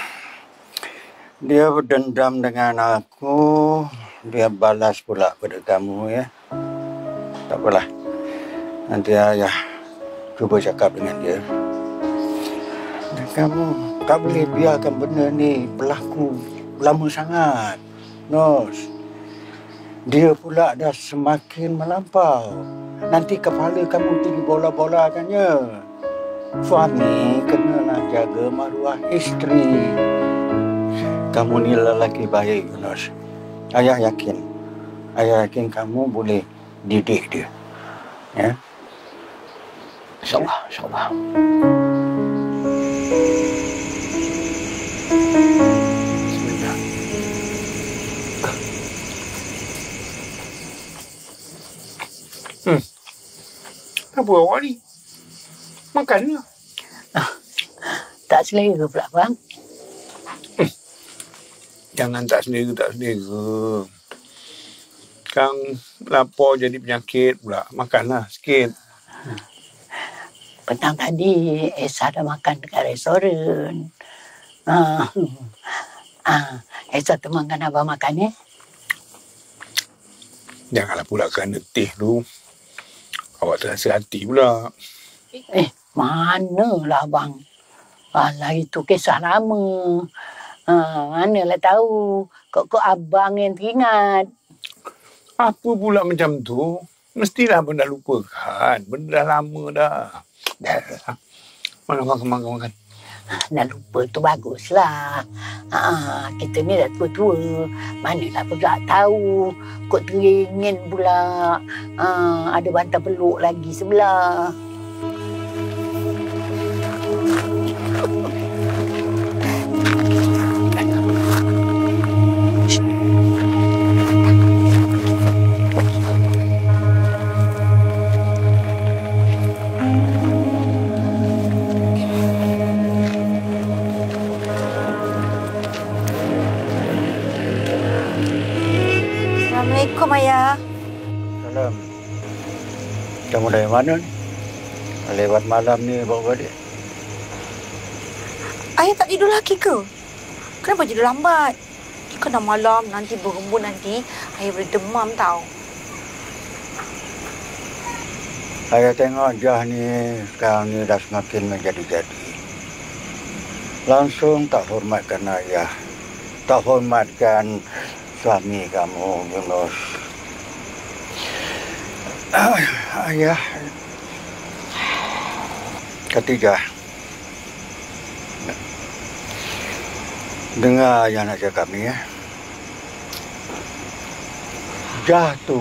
Dia berdendam dengan aku. Dia balas pula pada kamu ya. Tak apalah. Nanti ayah cuba cakap dengan dia. Dan kamu tak boleh biarkan benda ni berlaku lama sangat. Nos, dia pula dah semakin melampau. Nanti kepala kamu tinggi bola-bolakannya. Suami kenalah jaga maruah isteri. Kamu ni lelaki baik, Nos. Ayah yakin. Ayah yakin kamu boleh didik dia. Ya. InsyaAllah, insyaAllah. Bismillah. Hmm. Apa awak ni? Makan lah. Tak selera pula, bang. Hmm. Jangan tak selera, tak selera. Kang lapar jadi penyakit pula. Makanlah sikit. Petang tadi Esa dah makan dekat restoran. Ah, ah, Esa temankan abang makan, eh? Janganlah pula kerana teh tu. Awak terasa hati pula. Eh, manalah abang. Alah, itu kisah lama. Ha, manalah tahu. Kok-kok abang yang teringat. Apa pula macam tu? Mestilah benda lupakan. Benda dah lama dah. Dah. Mana makan, makan, makan. Dah lupa tu baguslah. Ha, kita ni dah tua-tua. Manalah pula tahu. Kok teringin pula. Ha, ada bantal peluk lagi sebelah. Assalamualaikum, Ayah. Salam. Kamu dari mana ni? Lewat malam ni bawa balik. Ayah tak tidur lagi ke? Kenapa tidur lambat? Kan dah malam, nanti berembun nanti. Ayah boleh demam tau. Saya tengok Jah ni sekarang ni dah semakin menjadi-jadi. Langsung tak hormatkan ayah. Tak hormatkan suami kamu, Yunus. Ah, ayah. Ketiga. Dengar yang nak cakap ni, ya. Jah tu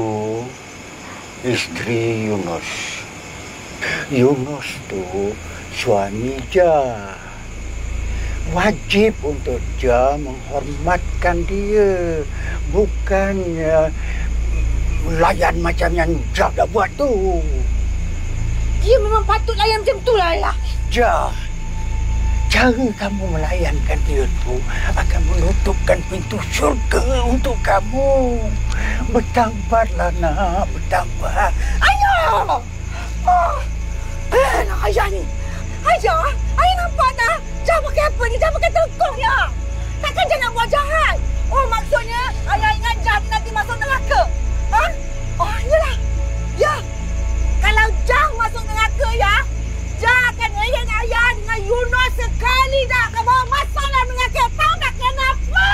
isteri Yunus. Yunus tu suami Jah. Wajib untuk Jah menghormatkan dia. Bukannya layan macam yang Jah dah buat tu. Dia memang patut layan macam tu lah, Ayah. Jah, cara kamu melayankan dia tu akan menutupkan pintu syurga untuk kamu. Bertaubatlah nak, bertaubat. Ayah! Oh, eh, nak Ayah ni. Ayah, Ayah nampak tak? Jah pakai apa ni? Jah pakai telekong ya. Takkan Jah nak buat jahat? Oh, maksudnya Ayah ingat Jah nanti masuk neraka? Ha? Oh, iyalah. Ya. Kalau Jah masuk neraka ya, Jah akan layan Ayah dengan Yunus sekali dah. Kau bawa masalah neraka. Tahu tak kenapa?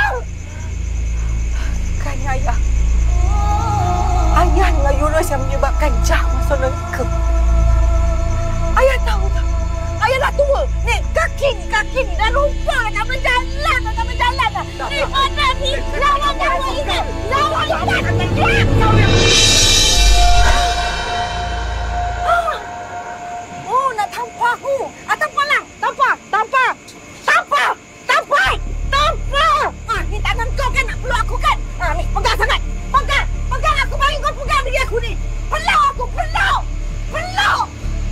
Kan Ayah. Ayah dengan Yunus yang menyebabkan Jah masuk neraka. Ayah tahu tak? Ayah dah tua. Ni, kaki ni, kaki ni dah lupa nak berjalan, nak berjalan dah. Ni, mana ni? Lawan dah buat ini. Lawan dah buat ini. Oh, nak tampar aku. Ah, tampar. Tampar, tampar. Tampar, tampar, tampar. Ah, ni tangan kau kan nak peluk aku kan? Ah, ni, pegang sangat. Pegang, pegang aku. Mari kau pegang diri aku ni. Peluk aku, peluk. Peluk.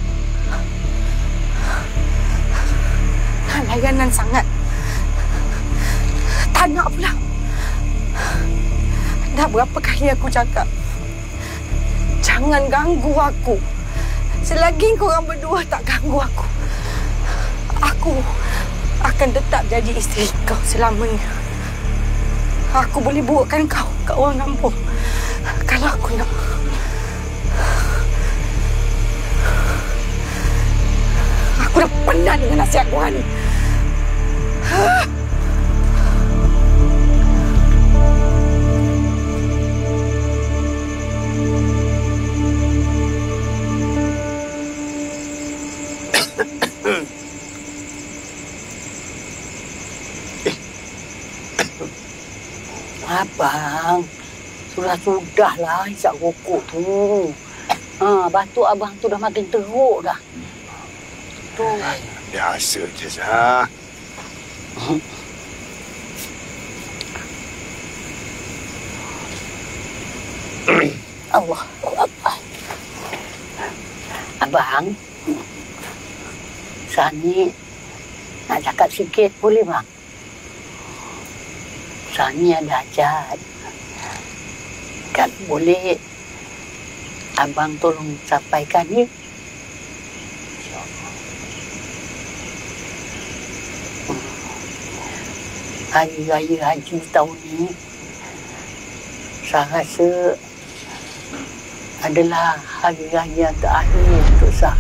Layanan sangat. Tak nak pula. Dah berapa kali aku cakap, jangan ganggu aku. Selagi korang berdua tak ganggu aku, aku akan tetap jadi isteri kau selamanya. Aku boleh buatkan kau kat orang kampung kalau aku nak. Aku dah penat dengan nasihat korang ni. Abang, sudah-sudahlah isap rokok tu. Ha, batuk abang tu dah makin teruk dah. Tu. Biasa je, Zah. Allah Akbar. Abang, Sani nak cakap sikit boleh bang? Sani ada hajat. Kan boleh abang tolong sampaikan ya. Hari Raya Haji tahun ini saya rasa adalah hari raya terakhir untuk saya.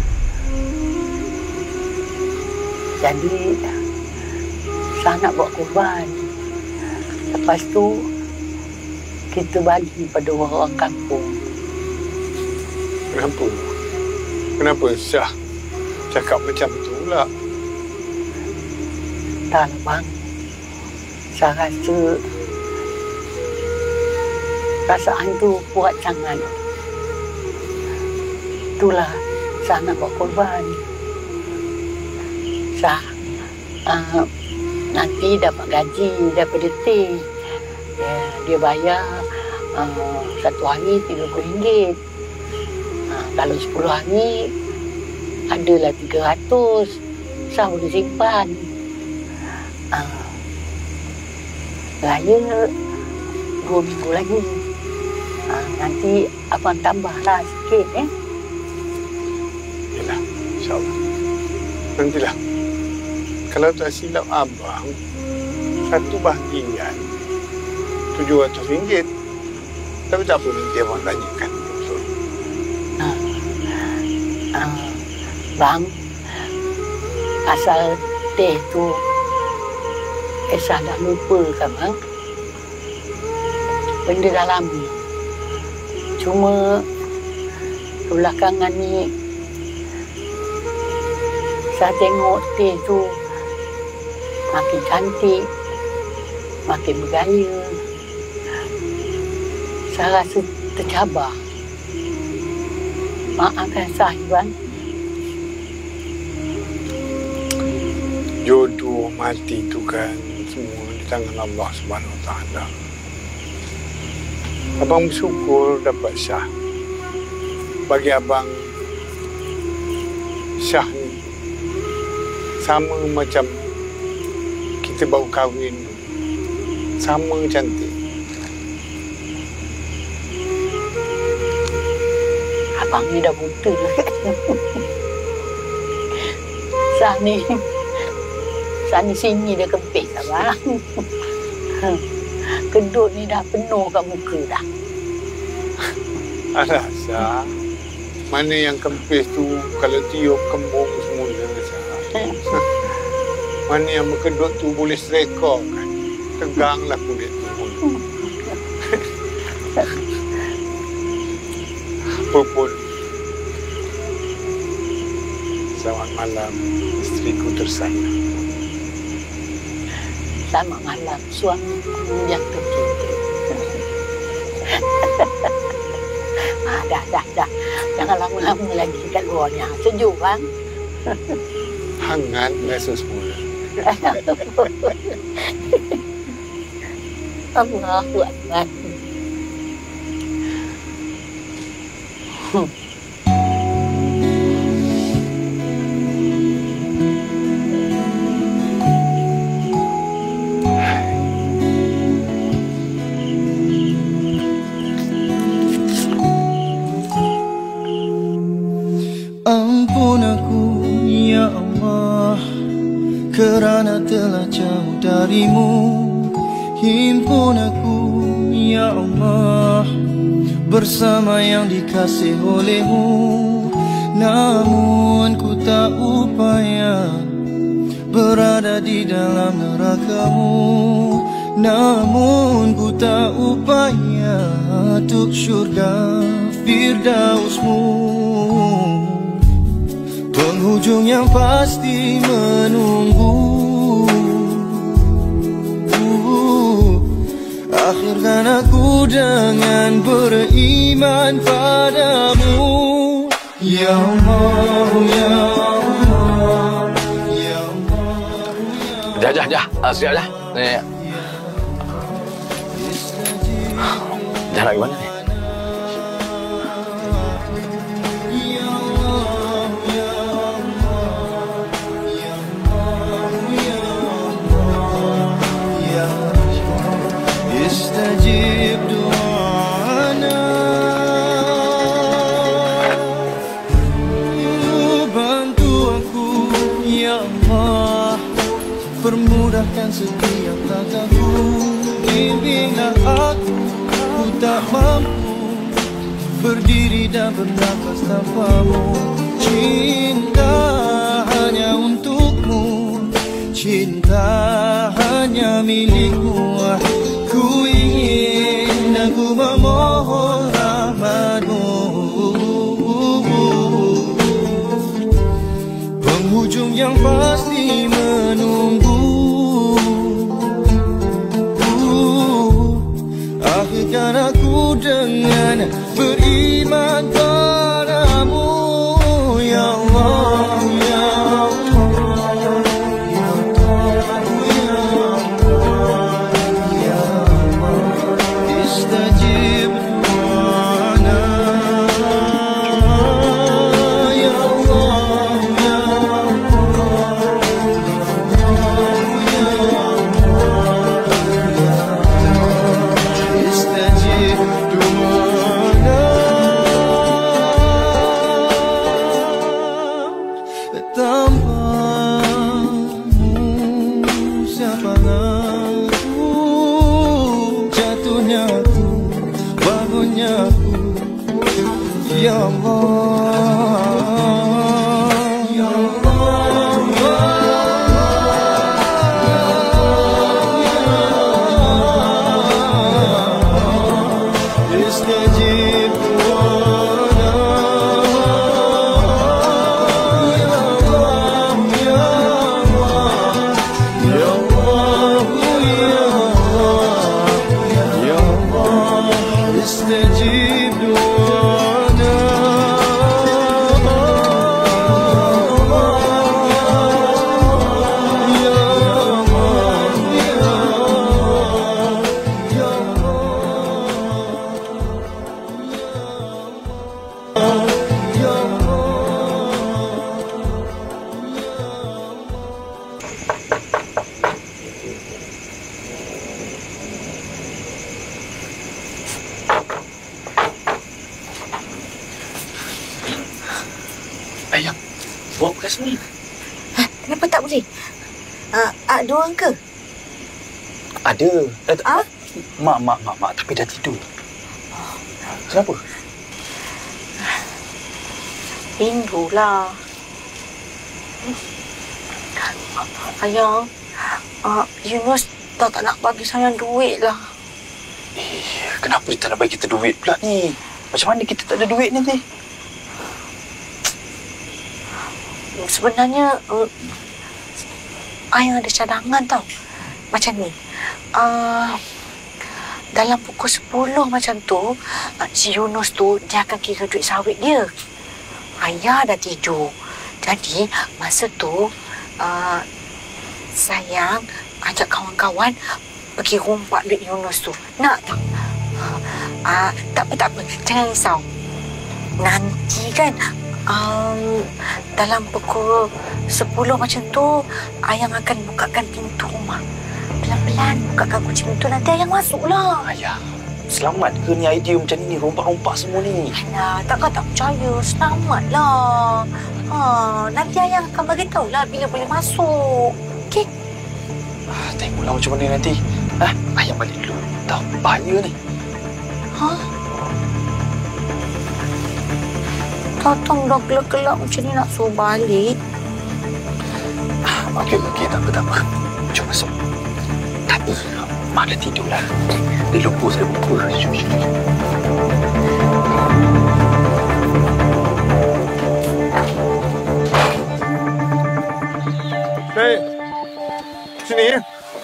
Jadi saya nak buat korban. Lepas tu kita bagi pada orang kampung. Kenapa? Kenapa Syah cakap macam tu pula? Tak lah bang. Saya rasa perasaan tu kuat sangat. Itulah saya nak buat korban. Saya uh, nanti dapat gaji daripada T. Ya, dia bayar uh, satu hari tiga puluh ringgit. Uh, kalau sepuluh hari adalah tiga ratus. Saya boleh simpan. Uh, Raya dua minggu lagi. Ha, nanti abang tambahlah sikit eh. Yalah, insyaAllah. Nantilah. Kalau tak silap abang, satu bahagian tujuh ratus ringgit. Tapi tak apa, nanti abang tanyakan. Ha. Ha. Bang, asal teh tu Esa dah lupa kan bang? Benda dalam ni. Cuma belakangan ni saya tengok teh tu makin cantik, makin bergaya. Saya rasa tercabar. Maafkan saya bang. Jodoh mati tu kan semua di tangan Allah Subhanahu Wa Taala. Abang bersyukur dapat Syah. Bagi abang, Syah ni sama macam kita baru kahwin, sama cantik. Abang ni dah buta kan? Syah ni Sana sini dia kempis abang. Kedut ni dah penuh kat muka dah. Alah Syah, mana yang kempis tu kalau tiup kembung semula Syah. Mana yang berkedut tu boleh serekor kan. Teganglah kulit tu. Apa pun. Selamat malam isteriku tersayang. Selamat malam suamiku yang tercinta. ah, dah, dah, dah. Jangan lama-lama lagi kat luar ni. Sejuk bang. Hangat rasa semula. Allahu Akbar. Hmm. Ampun aku ya Allah, kerana telah jauh darimu. Himpun aku ya Allah bersama yang dikasih olehmu. Namun ku tak upaya berada di dalam nerakamu. Namun ku tak upaya untuk syurga Firdausmu. Penghujung yang pasti menunggu. uh, Akhirkan aku dengan beriman padamu. Ya Allah, Ya Allah, Ya Allah, Ya Allah. Dah, dah, dah. Ah, siap dah. Ni. Dah nak ke mana ni? permudahkan setiap langkahku. Bimbinglah aku, ku tak mampu berdiri dan bernafas tanpamu. Cinta hanya untukmu, cinta hanya milikmu. Ku ingin dan ku memohon rahmatmu. Penghujung yang pasti menunggu. Akhirkan aku dengan beriman padamu. Ya Allah, Ya Allah, Ya Allah, Ya Allah, Ya Allah, istajib du'ana. Ya Allah, Ya Allah, Ya Allah, Ya Allah, istajib du'ana. Tanpamu siapa aku? Jatuhnya aku, bangunnya aku. Ya Allah, Ya Allah, Ya Allah, istajib du'ana. Istajib du'ana. Ya Allah, Ya Allah, Ya Allah, Ya Ayang, bawa bekas ni. Ha, kenapa tak boleh? Uh, ada orang ke? Ada. Eh, Ah? Mak, mak, mak, mak. Tapi dah tidur. Kenapa? Rindulah. Ayang, uh, Yunus dah tak nak bagi saya duit lah. Eh, kenapa dia tak nak bagi kita duit pula ni? Macam mana kita tak ada duit nanti? Sebenarnya, uh, Ayang ada cadangan tau. Macam ni. Uh, dalam pukul sepuluh macam tu, uh, si Yunus tu, dia akan kira duit sawit dia. Ayah dah tidur. Jadi, masa tu, uh, sayang ajak kawan-kawan pergi rompak duit Yunus tu. Nak tak? Uh, tak apa, tak apa. Jangan risau. Nanti kan, um, dalam pukul sepuluh macam tu, Ayang akan bukakan pintu rumah. Pelan-pelan bukakan kunci pintu, nanti Ayang masuklah. Ayang, selamat ke ni idea macam ni, rompak-rompak semua ni? Alah, takkan tak percaya. Selamatlah. Ha, nanti Ayang akan bagi tahulah bila boleh masuk. Okey? Ah, tengoklah macam mana nanti. Ah, Ayang balik dulu. Tahu, bahaya ni. Ha? Tatang dah gelap-gelap macam ni nak suruh balik. Ah, okey, okey. Tak apa, tak apa. Jom masuk. Tak apa. Mak dah tidur lah. Dia lupa saya lupa. Jom, jom, jom. Hei, sini ya.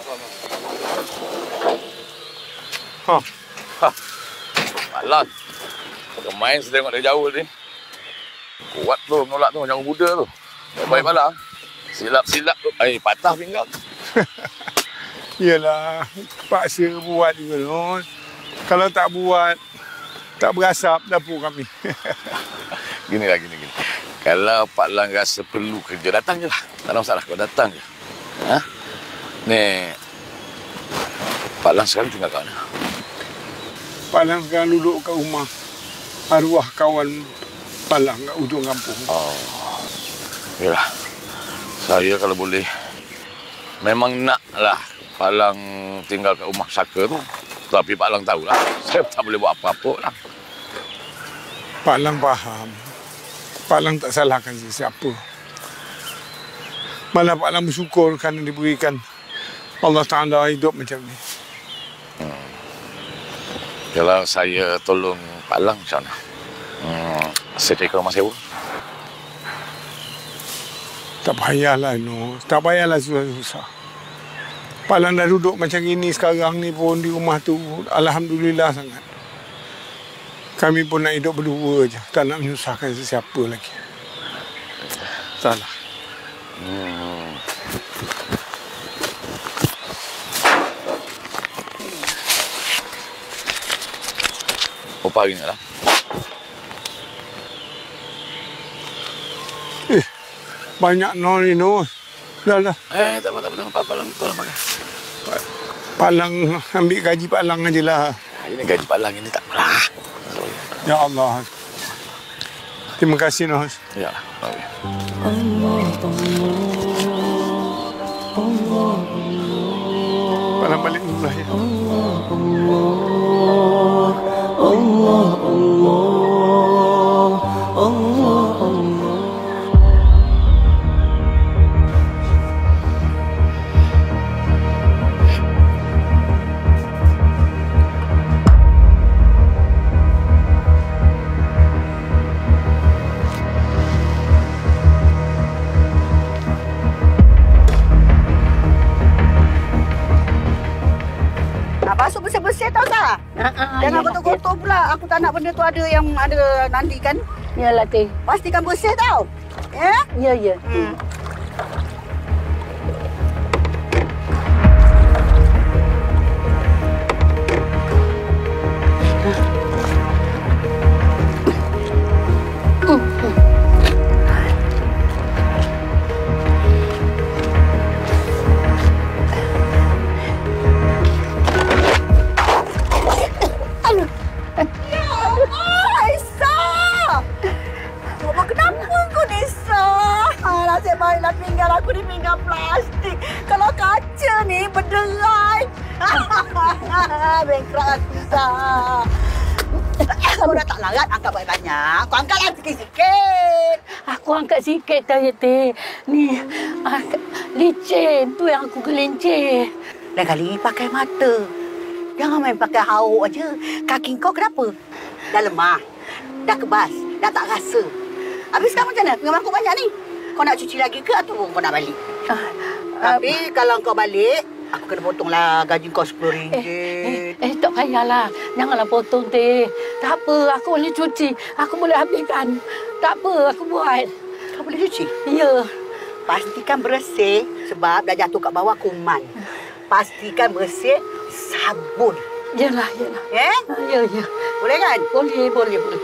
Ha. Ha. Malang. Main saya tengok dari jauh ni. Kuat tu menolak tu macam Buddha tu. Baik malang. Silap-silap tu. Eh, patah pinggang. Yalah, paksa buat juga tu. Kalau tak buat, tak berasap dapur kami. Gini lah, gini, gini. Kalau Pak Lang rasa perlu kerja, datang je lah. Tak ada masalah, kau datang je. Ha? Ni, Pak Lang sekarang tinggal kat mana? Pak Lang sekarang duduk kat rumah arwah kawan Pak Lang kat ujung kampung. Oh, yalah. Saya kalau boleh memang naklah Pak Lang tinggal kat rumah Saka tu. Tapi Pak Lang tahulah, saya tak boleh buat apa-apa lah. Pak Lang faham. Pak Lang tak salahkan sesiapa. Malah Pak Lang bersyukur kerana diberikan Allah Ta'ala hidup macam ni. Hmm. Kalau saya tolong Pak Lang macam mana? Hmm. Saya cari ke rumah sewa. Tak payahlah, no. Tak payahlah susah-susah. Pak Lang dah duduk macam ini sekarang ni pun di rumah tu. Alhamdulillah sangat. Kami pun nak hidup berdua je. Tak nak menyusahkan sesiapa lagi. Taklah. Hmm. Berapa hari ni lah? Eh, banyak no ni no. Dah lah. Eh, tak apa, tak apa. Pak Lang tolong pakai. Pak Lang ambil gaji Pak Lang aje lah. Ini gaji Pak Lang ini tak apalah. Ya Allah. Terima kasih Nos. Ya. Okay. Pak Lang balik dulu lah ya. Allah, Allah, Allah, Allah. Basuh bersih-bersih tau tak? Ha, Jangan kotor-kotor pula. Aku tak nak benda tu ada yang ada nanti kan. Yalah, Teh. Pastikan bersih tau. Ya? Ya, ya. Hmm. Bengkrak aku dah. Kamu dah tak larat angkat banyak-banyak. Kau angkatlah sikit-sikit. Aku angkat sikit tau ya, Teh. Ni, angkat licin tu yang aku gelincir. Lain kali pakai mata. Jangan main pakai hauk aja. Kaki kau kenapa? Dah lemah. Dah kebas. Dah tak rasa. Habis sekarang macam mana? Pinggan aku banyak ni. Kau nak cuci lagi ke atau kau nak balik? Uh, Tapi uh, kalau kau balik, aku kena potonglah gaji kau sepuluh ringgit. Eh, eh, eh, tak payahlah. Janganlah potong, Teh. Tak apa, aku boleh cuci. Aku boleh habiskan. Tak apa, aku buat. Kau boleh cuci? Ya. Pastikan bersih sebab dah jatuh kat bawah kuman. Pastikan bersih sabun. Yalah, yalah. Ya? Ya, ya. Boleh kan? Boleh, boleh, boleh.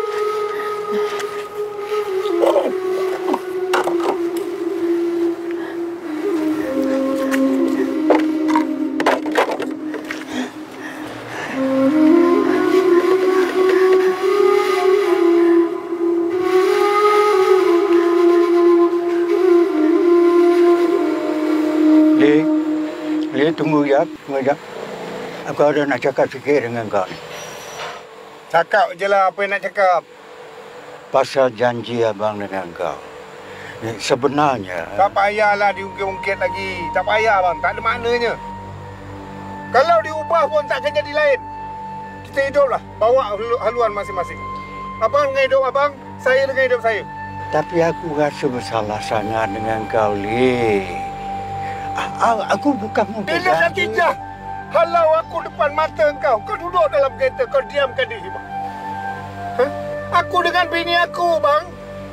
Tunggu ya, tunggu ya. Aku ada nak cakap sikit dengan kau. Cakap je lah apa yang nak cakap. Pasal janji abang dengan kau. Sebenarnya... Tak payahlah diungkit-ungkit lagi. Tak payah abang, tak ada maknanya. Kalau diubah pun takkan jadi lain. Kita hiduplah, bawa haluan masing-masing. Abang dengan hidup abang, saya dengan hidup saya. Tapi aku rasa bersalah sangat dengan kau, Lee. Aku bukan mungkin Bila Khadijah halau aku depan mata kau, kau duduk dalam kereta, kau diamkan diri, bang. Ha? Aku dengan bini aku, bang.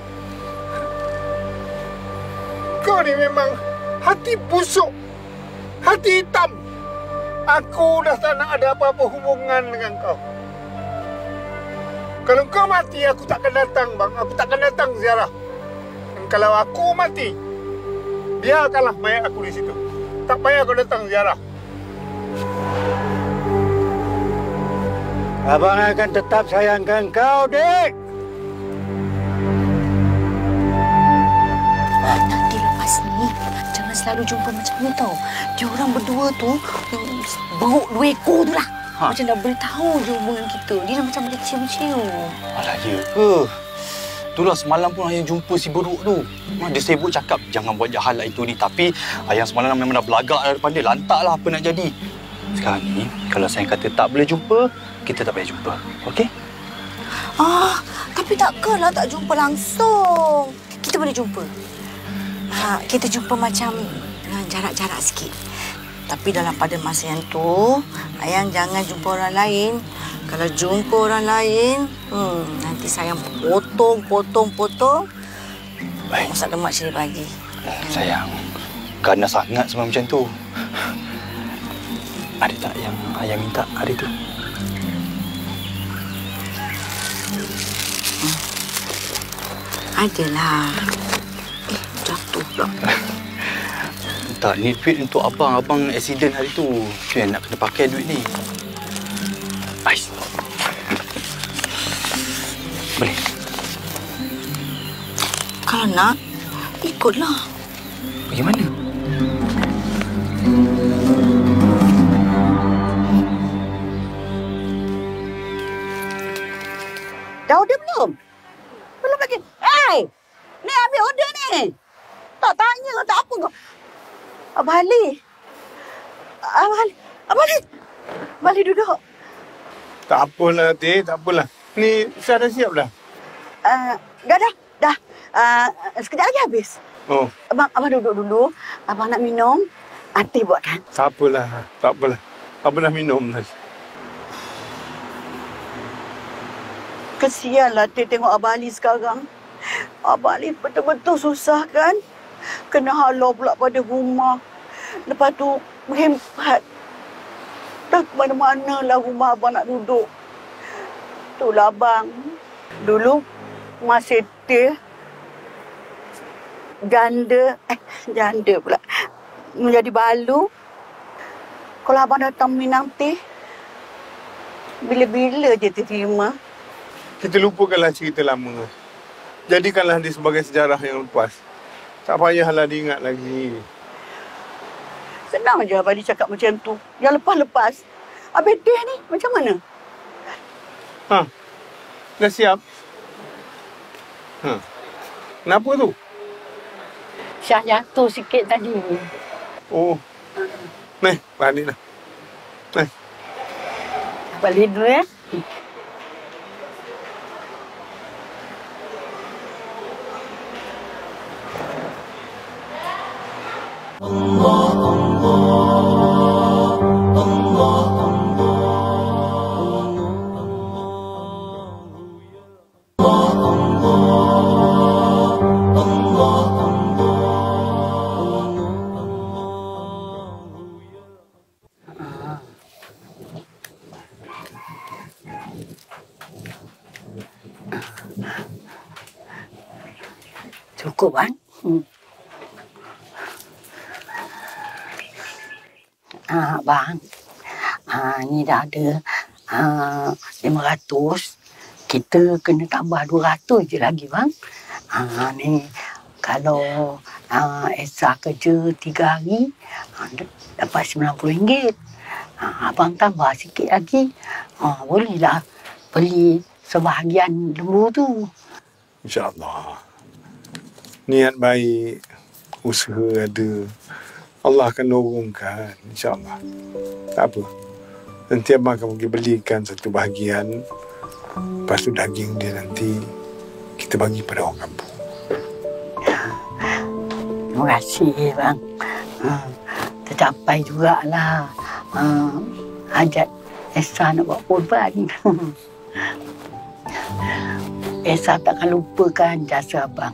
Kau ni memang hati busuk, hati hitam. Aku dah tak nak ada apa-apa hubungan dengan kau. Kalau kau mati, aku takkan datang, bang. Aku takkan datang ziarah. Dan kalau aku mati, biarkanlah mayat aku di situ. Tak payah kau datang ziarah. Abang akan tetap sayangkan kau, Dik. Nanti lepas ni, jangan selalu jumpa macam ni tau. Dia orang berdua tu mm, beruk dua ekor tu lah. Ha? Macam dah beritahu je hubungan kita. Dia dah macam boleh cium-cium. Alah, ya ke? Itulah semalam pun ayang jumpa si beruk tu. Dia sibuk cakap jangan buat jahat lah itu ni. Tapi ayang semalam memang dah belagak dah depan dia. Lantak lah apa nak jadi. Sekarang ni, kalau saya kata tak boleh jumpa, kita tak payah jumpa. Okey? Ah, tapi takkanlah tak jumpa langsung. Kita boleh jumpa. Ha, kita jumpa macam dengan jarak-jarak sikit. Tapi dalam pada masa yang tu, ayang jangan jumpa orang lain. Kalau jumpa orang lain, hmm, nanti sayang potong, potong, potong. Baik. Masak lemak sini bagi. Sayang, kerana sangat semua macam tu. Ada tak yang ayang minta hari tu? Hmm. Adalah. Eh, jatuh pula. Tak, ni duit untuk abang. Abang accident hari tu. Tu yang nak kena pakai duit ni. Ais. Boleh? Kalau nak, ikutlah. Bagaimana? Dah order belum? Belum lagi. Hei! Ni ambil order ni. Tak tanya, tak apa kau. Abang Ali. Abang Ali. Abang Ali. Abang Ali duduk. Tak apalah, Teh. Tak apalah. Ni saya dah siap dah. Uh, dah, dah. Dah. Uh, sekejap lagi habis. Oh. Abang, abang duduk dulu. Abang nak minum. Aunty buatkan. Tak apalah. Tak apalah. Abang dah minum dah. Kesianlah Teh tengok Abang Ali sekarang. Abang Ali betul-betul susah kan? Kena halau pula pada rumah. Lepas tu berhempat. Dah ke mana-mana lah rumah abang nak duduk. Itulah abang. Dulu masa Teh janda, eh janda pula. Menjadi balu. Kalau abang datang minang Teh, bila-bila je terima. Kita lupakanlah cerita lama. Jadikanlah dia sebagai sejarah yang lepas. Tak payahlah diingat lagi. Senang je Abang Ali cakap macam tu. Yang lepas-lepas. Habis Teh ni macam mana? Ha? Dah siap? Ha? Kenapa tu? Syah jatuh sikit tadi. Oh. Ni, balik dah. Ni. Balik dulu ya. Allah, Allah, Allah, Cukup kan? Hmm. Ah, bang. Ah, ni dah ada ah, lima ratus. Kita kena tambah dua ratus je lagi, bang. Ah, ni kalau ah, Esa kerja tiga hari, ah, dapat sembilan puluh ringgit. Ah, abang tambah sikit lagi. Ah, bolehlah beli sebahagian lembu tu. InsyaAllah. Niat baik, usaha ada. Allah akan dorongkan, insyaAllah. Tak apa. Nanti abang akan pergi belikan satu bahagian. Lepas tu daging dia nanti kita bagi pada orang kampung. Terima kasih, bang. Ha, tercapai jugalah. Ha, hajat Esa nak buat korban. Esa takkan lupakan jasa abang.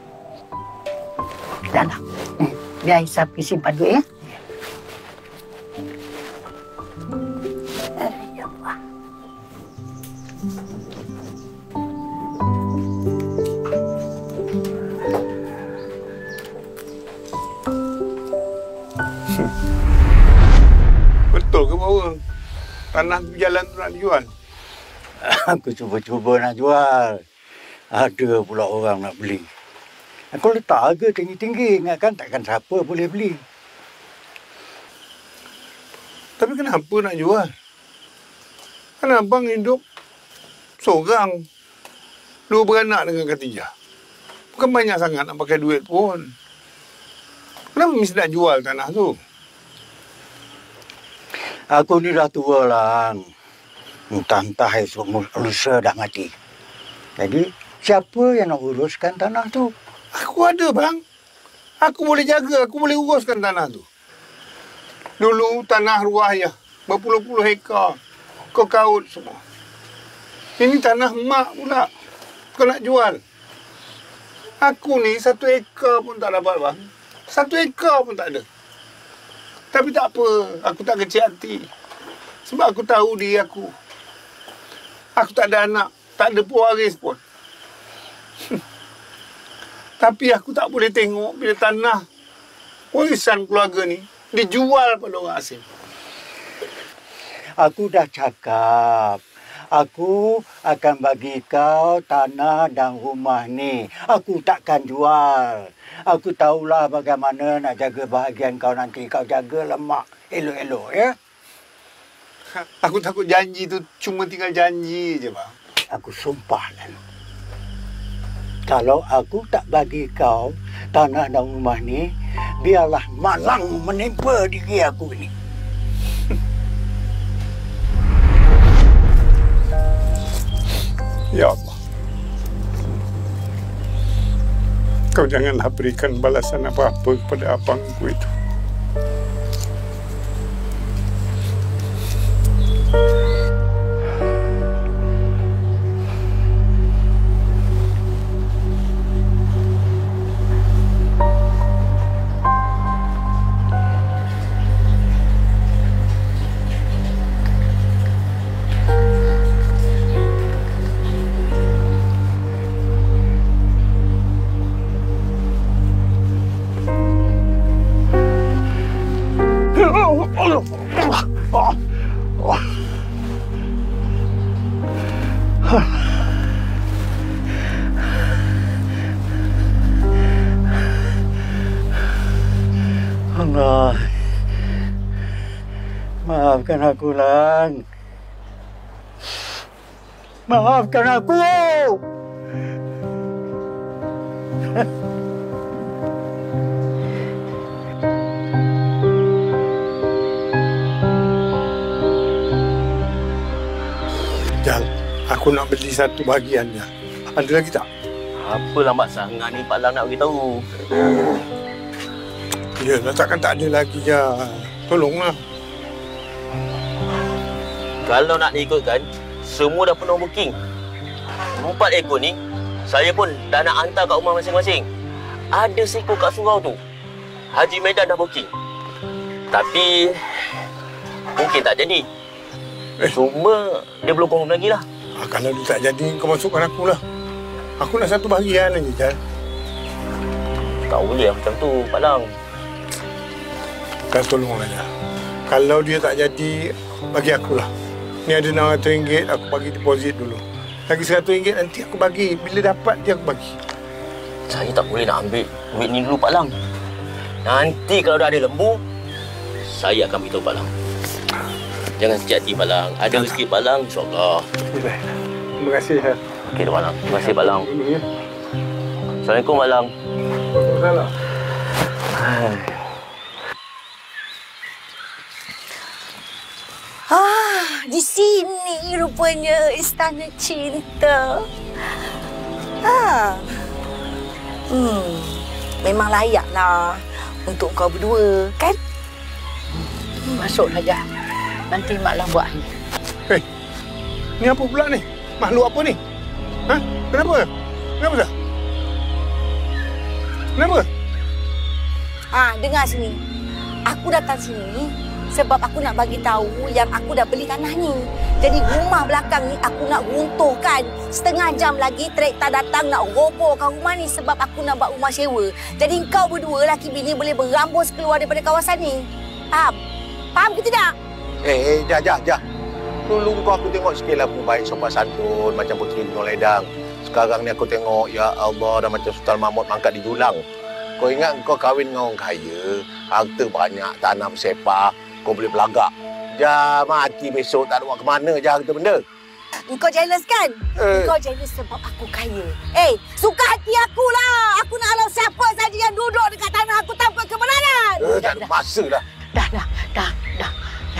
Dah lah. Eh, biar Esa pergi simpan duit, ya. Ya Allah. Betul ke bahawa tanah jalan tu nak dijual? Aku cuba-cuba nak jual. Ada pula orang nak beli. Kau letak harga tinggi-tinggi, ingatkan takkan siapa boleh beli. Tapi kenapa nak jual? Kan abang hidup seorang. Dua beranak dengan Khatijah. Bukan banyak sangat nak pakai duit pun. Kenapa mesti nak jual tanah tu? Aku ni dah tua lah. Entah-entah semua lusa dah mati. Jadi, siapa yang nak uruskan tanah tu? Aku ada, bang. Aku boleh jaga, aku boleh uruskan tanah tu. Dulu tanah ruah ya, berpuluh-puluh hektar. Kau kaut semua. Ini tanah mak pula. Kau nak jual. Aku ni satu ekar pun tak dapat, bang. Satu ekar pun tak ada. Tapi tak apa, aku tak kecil hati. Sebab aku tahu diri aku. Aku tak ada anak, tak ada pewaris pun. Tapi aku tak boleh tengok bila tanah warisan keluarga ni dijual pada orang asing. Aku dah cakap, aku akan bagi kau tanah dan rumah ni. Aku takkan jual. Aku tahulah bagaimana nak jaga bahagian kau nanti. Kau jaga lemak elok-elok, ya? Aku takut janji tu cuma tinggal janji je, bang. Aku sumpah lalu. Kalau aku tak bagi kau tanah dan rumah ni, biarlah malang menimpa diri aku ni. Ya Allah. Kau janganlah berikan balasan apa-apa kepada abangku itu. Allah, maafkan aku, Lang. Maafkan aku. Jal, aku nak beli satu bahagiannya. Ada lagi tak? Apa lambat sangat ni Pak Lang nak beritahu. Ya, takkan tak ada lagi, Jal. Tolonglah. Kalau nak diikutkan, semua dah penuh booking. Empat ekor ni, saya pun dah nak hantar kat rumah masing-masing. Ada seekor kat surau tu. Haji Medan dah booking. Tapi, mungkin tak jadi. Eh. Cuma, dia belum confirm lagi lah. Ah, kalau dia tak jadi, kau masukkan aku lah. Aku nak satu bahagian aja, Jal. Tak boleh macam tu, Pak Lang. Kau tolonglah, Jal. Kalau dia tak jadi, bagi akulah. Ni ada enam ratus ringgit, aku bagi deposit dulu. Lagi seratus ringgit nanti aku bagi. Bila dapat, dia aku bagi. Saya tak boleh nak ambil duit ni dulu, Pak Lang. Nanti kalau dah ada lembu, saya akan beritahu Pak Lang. Jangan sakit hati, Pak Lang. Ada rezeki Pak Lang, insyaAllah. Terima kasih, Jal. Okey, Pak Lang. Terima kasih, Pak Lang. Assalamualaikum, Pak Lang. Waalaikumsalam. Ah, di sini rupanya istana cinta. Ah. Hmm, memang layaklah untuk kau berdua, kan? Masuklah, Jah. Nanti Mak Lang buat air. Hei, ni apa pula ni? Makhluk apa ni? Ha? Kenapa? Kenapa dah? Kenapa? Ah, dengar sini. Aku datang sini sebab aku nak bagi tahu yang aku dah beli tanah ni. Jadi rumah belakang ni aku nak runtuhkan. Setengah jam lagi traktor datang nak robohkan rumah ni sebab aku nak buat rumah sewa. Jadi kau berdua laki bini boleh berambus keluar daripada kawasan ni. Faham? Faham ke tidak? Eh, eh, Jah, Jah, Jah. Dulu kau aku tengok sikit lah baik sopan santun macam Puteri Gunung Ledang. Sekarang sekarang ni aku tengok, ya Allah, dah macam Sultan Mahmud mangkat di Julang. Kau ingat kau kahwin dengan orang kaya, harta banyak, tanah bersepah, kau boleh belagak. Dah mati besok tak ada buat ke mana je harta benda. Kau jealous kan? Eh. Kau jealous sebab aku kaya. Eh, suka hati aku lah. Aku nak halau siapa saja yang duduk dekat tanah aku tanpa kebenaran. Eh, tak ada masa dah. Dah, dah, dah, dah.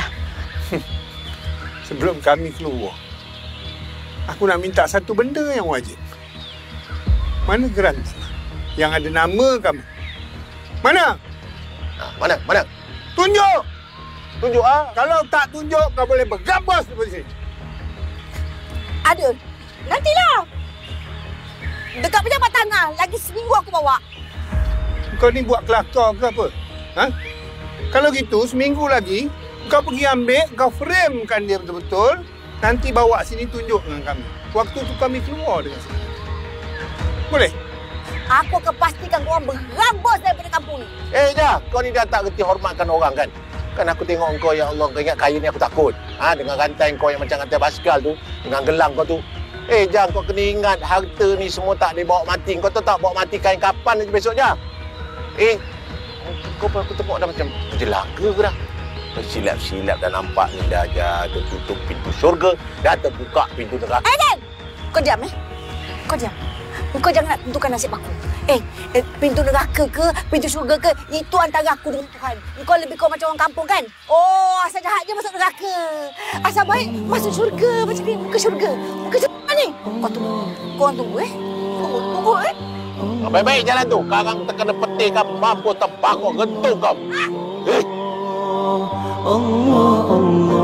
Sebelum kami keluar, aku nak minta satu benda yang wajib. Mana geranti yang ada nama kami? Mana? Ha, mana? Mana? Tunjuk! Tunjuk ah. Kalau tak tunjuk, kau boleh bergabus daripada sini. Ada. Nantilah. Dekat pejabat tanah. Lagi seminggu aku bawa. Kau ni buat kelakar ke apa? Ha? Kalau gitu, seminggu lagi, kau pergi ambil, kau framekan dia betul-betul. Nanti bawa sini tunjuk dengan kami. Waktu tu kami keluar dengan sini. Boleh? Aku akan pastikan korang berambus daripada kampung ni. Eh, dah. Kau ni dah tak kerti hormatkan orang kan? Kan aku tengok kau, ya Allah, kau ingat kaya ni aku takut. Ha, dengan rantai kau yang macam rantai basikal tu, dengan gelang kau tu. Eh, Jang, kau kena ingat harta ni semua tak dibawa mati. Kau tahu tak bawa mati kain kapan nanti besok, Jang? Eh, kau aku tengok dah macam jelaga dah. Silap-silap dah nampak ni dah aja tertutup pintu syurga, dah terbuka pintu neraka. Eh, Dan! Kau diam, eh? Kau diam. Kau jangan nak tentukan nasib aku. Eh, eh, pintu neraka ke, pintu syurga ke, itu antara aku dengan Tuhan. Kau lebih kau macam orang kampung kan? Oh, asal jahat je masuk neraka. Asal baik masuk syurga macam ni. Muka syurga. Muka syurga ni. Kau tunggu. Kau orang tunggu, eh? Tunggu, tunggu, eh? Baik-baik jalan tu. Karang terkena petik kau, mampu tempat kau, gentuk kau. Eh. Allah, Allah,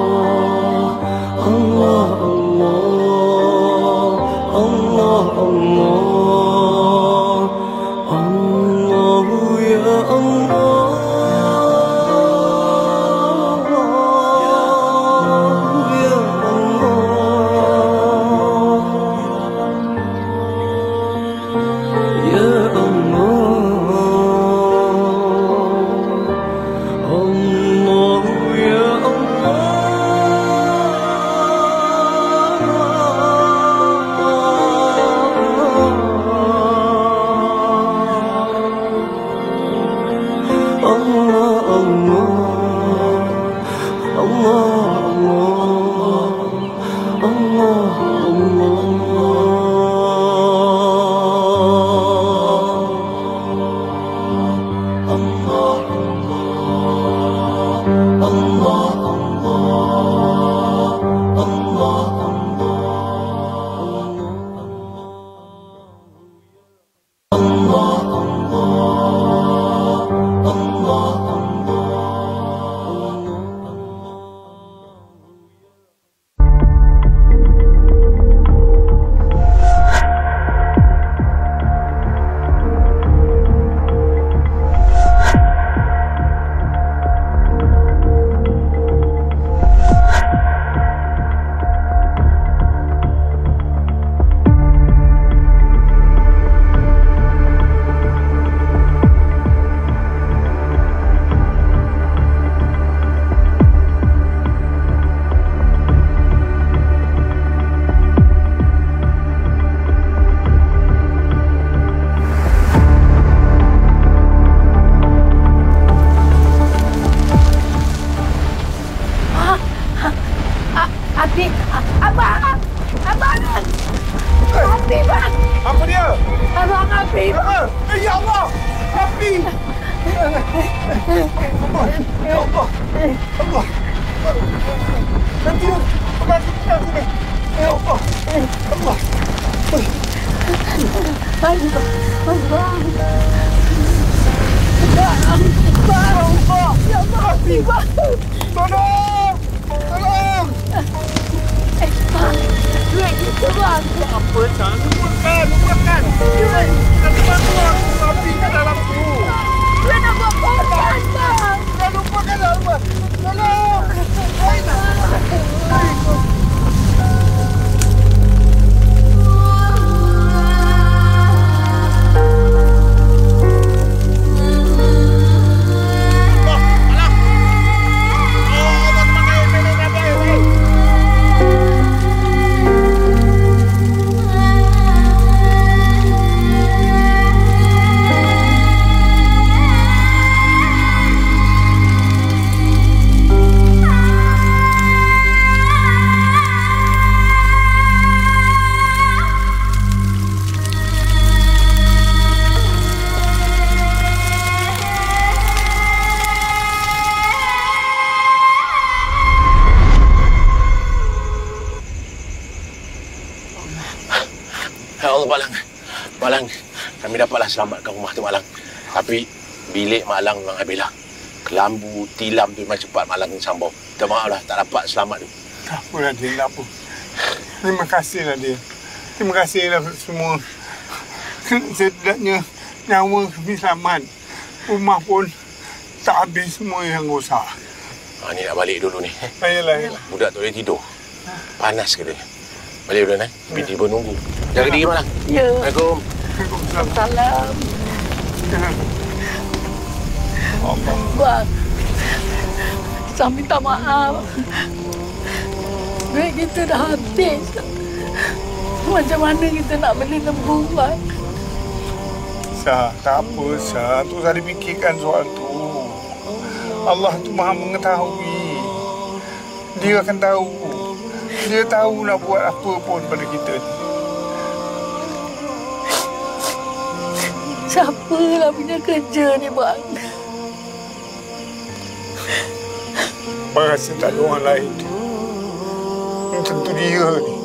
Allah, Allah, Allah, Allah, Allah, ya Allah, ya Allah, ya Allah. Habib! Abang! Abang! Habib! Apa dia? Abang Habib! Eh, ya Allah! Habib! Allah! Ya Allah! Allah! Nanti abang kita sini. Ya Allah! Allah! Abang! Abang! Barang kok! Ya Allah! Habib! Tolong! Tolong! Eh, bang! Duit kita, bang! Apa? Jangan lupakan! Lupakan! Duit! Nanti bantuan! Habib kat dalam tu! Duit nak buat korban, bang! Jangan lupakan Allah! Tolong! Baik! Mak Lang, kami dapatlah selamatkan rumah tu, Mak Lang. Tapi bilik Mak Lang memang habislah. Kelambu, tilam tu memang cepat Mak Lang sambung. Minta maaf lah, tak dapat selamat tu. Tak apalah, Din. Tak apa. Terima kasihlah, Din. Terima kasihlah semua. Setidaknya nyawa kami selamat. Rumah pun tak habis semua yang rosak. Ha, ni nak balik dulu ni. Ayolah, ayolah. Budak tak boleh tidur. Panas katanya. Balik dulu, eh? Binti pun nunggu. Jaga diri, Mak Lang. Ya. Assalamualaikum. Salam. Bang, saya minta maaf. Duit kita dah habis. Macam mana kita nak beli lembu, Bang? Sah, tak apa, Sah. Tu saya fikirkan soal tu. Allah tu maha mengetahui. Dia akan tahu. Dia tahu nak buat apa pun pada kita ni. Siapalah punya kerja ni, Bang? Abang rasa tak ada orang lain. Tentu dia ni.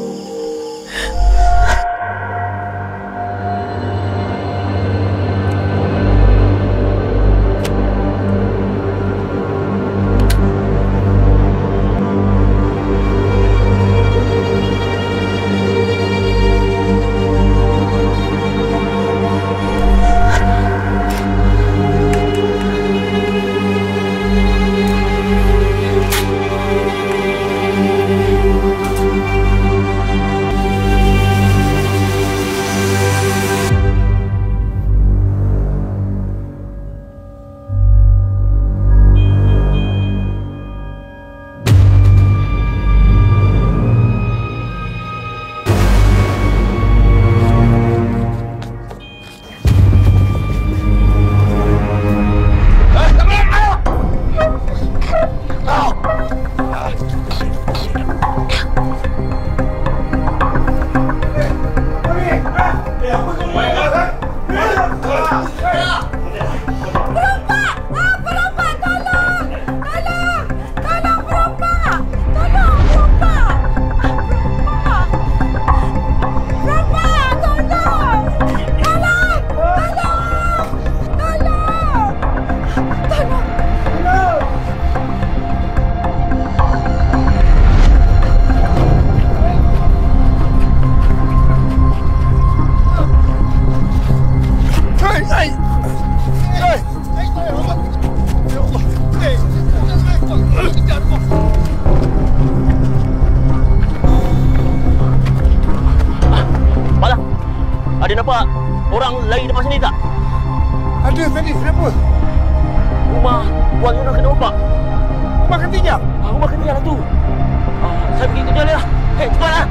Ada nampak orang lari depan sini tak? Ada tadi, kenapa? Rumah Puan Yuna kena ombak. Rumah ketiga? Ah, rumah ketiga lah tu. Ah, saya pergi kerja dia lah. Hei, cepatlah.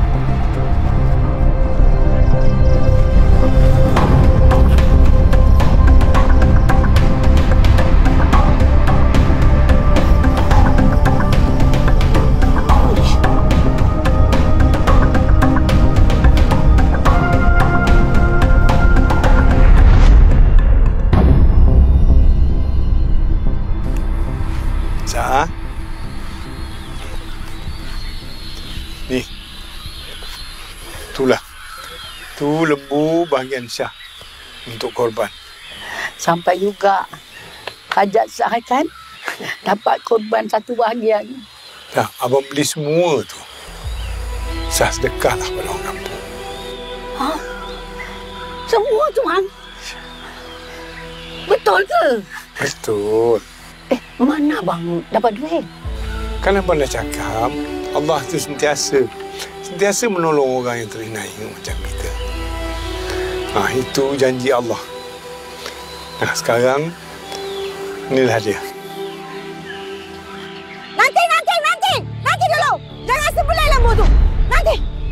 Ni. Itulah. Tu lembu bahagian Syah untuk korban. Sampai juga hajat Syah kan dapat korban satu bahagian. Dah, abang beli semua tu. Syah sedekahlah pada orang kampung. Ha? Semua tu, Bang? Betul ke? Betul. Eh, mana Bang dapat duit? Kan abang dah cakap, Allah tu sentiasa sentiasa menolong orang yang terhina macam kita. Ha, itu janji Allah. Nah, sekarang inilah dia. Nanti, nanti, nanti! Nanti dulu! Jangan sebelai lembu tu! Nanti!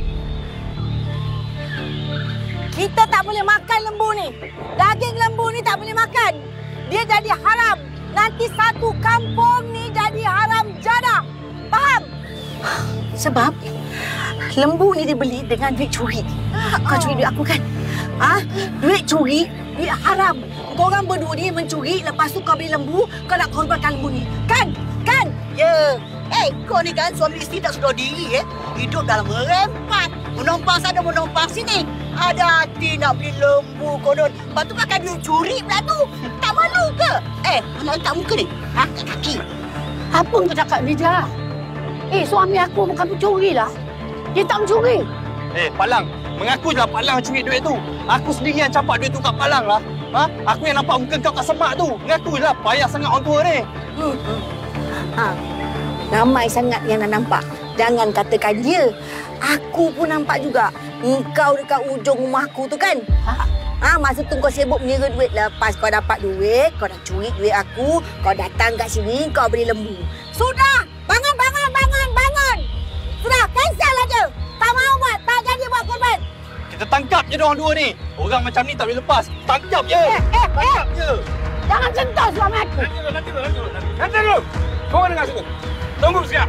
Kita tak boleh makan lembu ni. Daging lembu ni tak boleh makan. Dia jadi haram. Nanti satu kampung ni jadi haram jadah. Faham? Sebab lembu ni dibeli dengan duit curi. Kau curi duit aku kan? Ah, duit curi, duit haram. Korang berdua ni mencuri, lepas tu kau beli lembu, kau nak korbankan lembu ni. Kan? Kan? Ya. Eh, kau ni kan suami isteri tak sedar diri eh. Hidup dalam merempat. Menumpang sana, menumpang sini. Ada hati nak beli lembu konon. Lepas tu makan duit curi pula tu. Tak malu ke? Eh, mana letak muka ni? Ha? Kat kaki. Apa kau cakap ni, Jah? Eh, suami aku bukan pencuri lah. Dia tak mencuri. Eh, Pak Lang. Mengaku je lah Pak Lang curi duit tu. Aku sendiri yang campak duit tu kat Pak Lang lah. Ha? Aku yang nampak muka kau kat semak tu. Mengaku je lah. Payah sangat orang tua ni. Hmm. Ha. Ramai sangat yang nak nampak. Jangan katakan dia. Aku pun nampak juga. Engkau dekat ujung rumahku tu kan? Ha? Ha, masa tu kau sibuk menyera duit. Lepas kau dapat duit, kau dah curi duit aku. Kau datang kat sini, kau beli lembu. Sudah! Bangun, bangun, bangun, bangun! Sudah, cancel aja. Tak mahu buat, tak jadi buat korban. Kita tangkap je orang dua ni. Orang macam ni tak boleh lepas. Tangkap je. Eh, eh, Tangkap eh. je. Jangan sentuh suami aku. Nanti dulu, nanti dulu, nanti dulu. Nanti dulu. Kau dengar sini. Tunggu siap.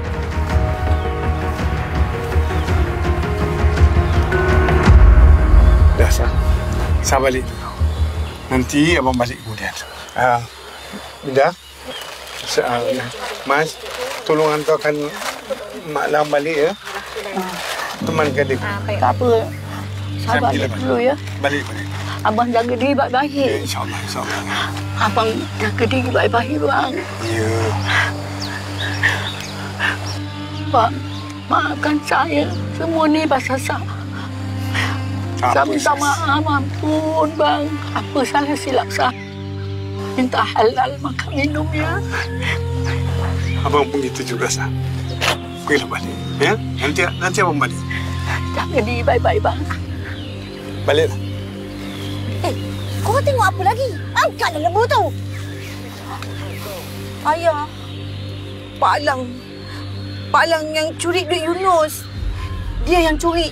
Dah, Sah. Sah balik dulu. Nanti abang balik kemudian. Ah, Minda. Uh, Mas, tolong hantarkan Mak Lang balik ya. Temankan dia. Tak apa. Saya balik dulu ya. Balik, balik. Abang jaga diri baik-baik. Ya, insyaAllah, insyaAllah. Abang jaga diri baik-baik, bang. Ya. Bang, maafkan saya. Semua ni pasal saya. Saya minta maaf, ampun, bang. Apa salah silap saya? Minta halal makan minum ya. Abang pun gitu juga, Sah. Pergilah balik, ya? Nanti nanti abang balik. Jaga diri baik-baik, bang. Baliklah. Eh, kau tengok apa lagi? Angkatlah lembu tu. Ayah, Pak Lang. Pak Lang yang curi duit Yunus. Dia yang curi.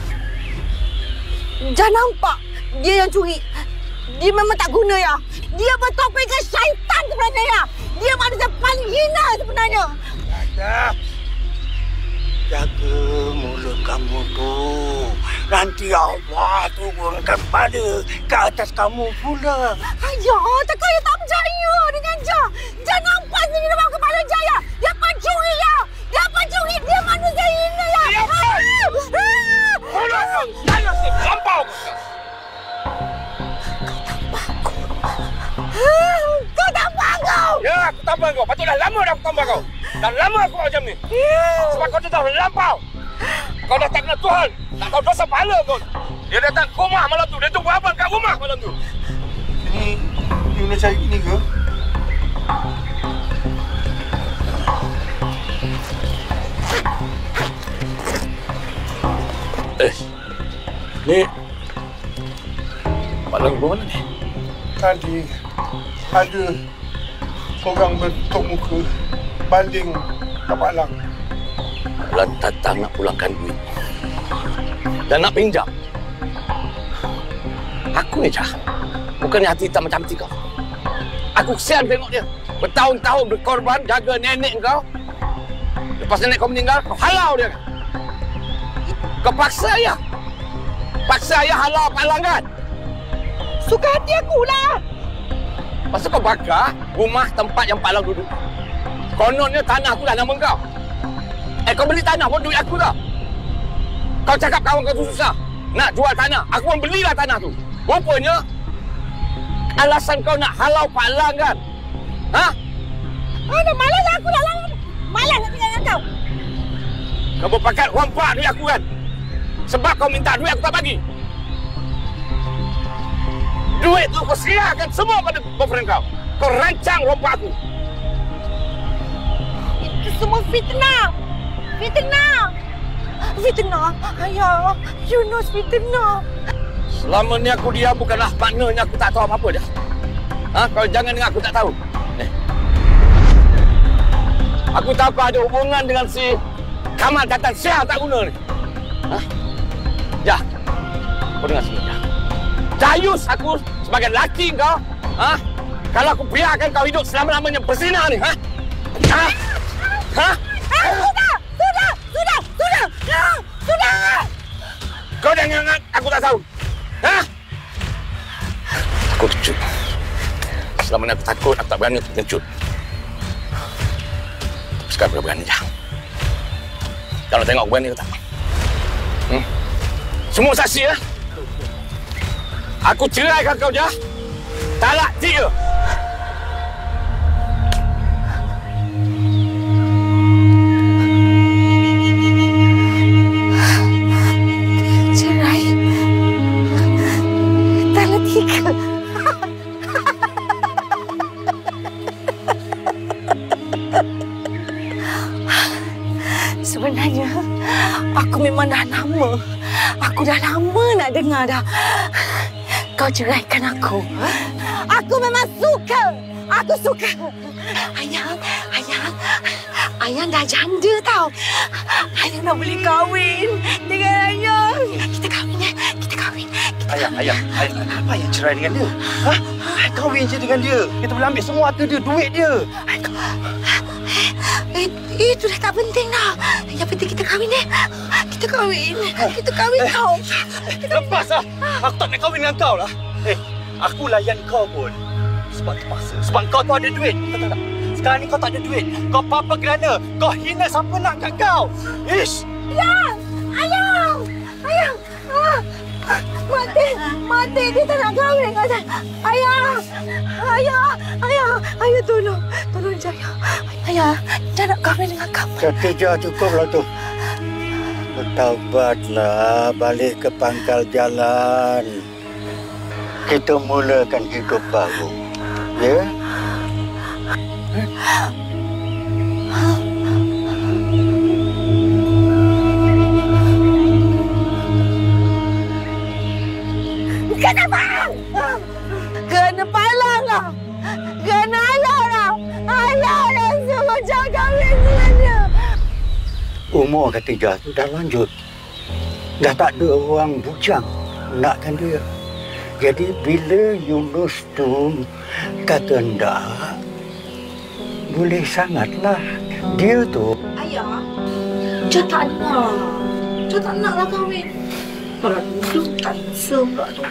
Jangan nampak. Dia yang curi. Dia memang tak guna ya. Dia bertopengkan syaitan sebenarnya ya. Dia manusia paling hina sebenarnya. Dah. Jaga mulut kamu tu. Nanti Allah turunkan pada ke atas kamu pula. Ayah, takkan saya tak percaya dengan Jah. Jah nampak sendiri dalam kepala Jah ya. Dia pencuri ya. Dia pencuri. Dia manusia hina ya. Ya, tolong. Jangan lampau. Kau tampar kau! Ya, aku tampar kau. Patut dah lama dah aku tampar kau. Dah lama aku macam ni. Sebab kau dah lampau. Kau dah tak kenal Tuhan. Tak tahu dosa pahala kau. Dia datang ke rumah malam tu. Dia tunggu abang kat rumah malam tu. Ini, ini nak cari ini ke? Eh, ni Pak Lang ke mana ni? Tadi ada orang bentuk muka banding kat Pak Lang. Bulan datang nak pulangkan duit dan nak pinjam. Aku ni Jah, bukannya hati hitam macam hati kau. Aku kesian tengok dia. Bertahun-tahun berkorban jaga nenek kau. Lepas nenek kau meninggal, kau halau dia. Kau paksa ayah. Paksa ayah halau Pak Lang kan? Suka hati aku lah. Lepas tu kau bakar rumah tempat yang Pak Lang duduk. Kononnya tanah aku dah nama kau. Eh, kau beli tanah pun duit aku tau. Kau cakap kawan kau tu susah nak jual tanah. Aku pun belilah tanah tu. Rupanya alasan kau nak halau Pak Lang kan? Ha? Mana malas aku dah lama. Malas nak tinggal dengan kau. Kau berpakat rompak duit aku kan? Sebab kau minta duit aku tak bagi. Duit tu kau serahkan semua pada boyfriend kau. Kau rancang rompak aku. Itu semua fitnah. Fitnah. Fitnah. Ayah, Yunus fitnah. Selama ni aku diam bukanlah maknanya aku tak tahu apa-apa dah. Ha? Kau jangan dengar aku tak tahu. Eh. Aku tahu kau ada hubungan dengan si Kamal Datan Syah tak guna ni. Ha? Jah. Kau dengar sini, Jah. Jayus aku sebagai lelaki kau. Ha? Kalau aku biarkan kau hidup selama-lamanya berzina ni, ha? Ha? Ha? Ah, sudah! Sudah! Sudah! Sudah! Ah, sudah! Kau jangan ingat aku tak tahu. Ha? Aku kecut. Selama ni aku takut, aku tak berani untuk kecut. Sekarang aku berani, Jah. Kalau tengok aku berani ke tak? Hmm? Semua saksi ya. Aku ceraikan kau Jah. Talak tiga. Cerai. Talak tiga. Sebenarnya, aku memang dah lama. Aku dah lama nak dengar dah. Kau ceraikan aku. Aku memang suka. Aku suka. Ayang, ayang. Ayang dah janda tau. Ayang nak boleh kahwin dengan ayang. Kita kahwin ya. Kita kahwin. Kita Ayang, ayang, ayang. Apa yang cerai dengan dia? Ha? Kahwin je dengan dia. Kita boleh ambil semua harta dia, duit dia. Eh, itu dah tak penting dah. Yang penting kita kahwin eh. Kita kahwin. Kita kahwin eh, tau. Lepas lah. Aku tak nak kahwin dengan kau lah. Eh, aku layan kau pun. Sebab terpaksa. Sebab kau tu ada duit. Kau tahu tak? Sekarang ni kau tak ada duit. Kau apa-apa kerana kau hina siapa nak kat kau. Ish. Ayang! Ayang! Ayang! Ah! Mati! Mati! Dia tak nak kahwin dengan saya. Ayang! Ayang! Ayang! Ayang tolong! Tolong Jaya. Ayang, dia nak kahwin dengan kamu. Ketiga cukuplah tu. Bertaubatlah, balik ke pangkal jalan. Kita mulakan hidup baru. Ya? Kenapa? Kena palang lah. Kena Allah lah. Allah lah suruh jangan kahwin dengan dia. Umur ketiga tu dah lanjut. Dah tak ada orang bujang nakkan dia. Jadi bila Yunus tu kata ndak, boleh sangatlah. Dia tu... Ayah, dia tak nak. Dia tak naklah kahwin. Kalau dulu tak bisa pula tu.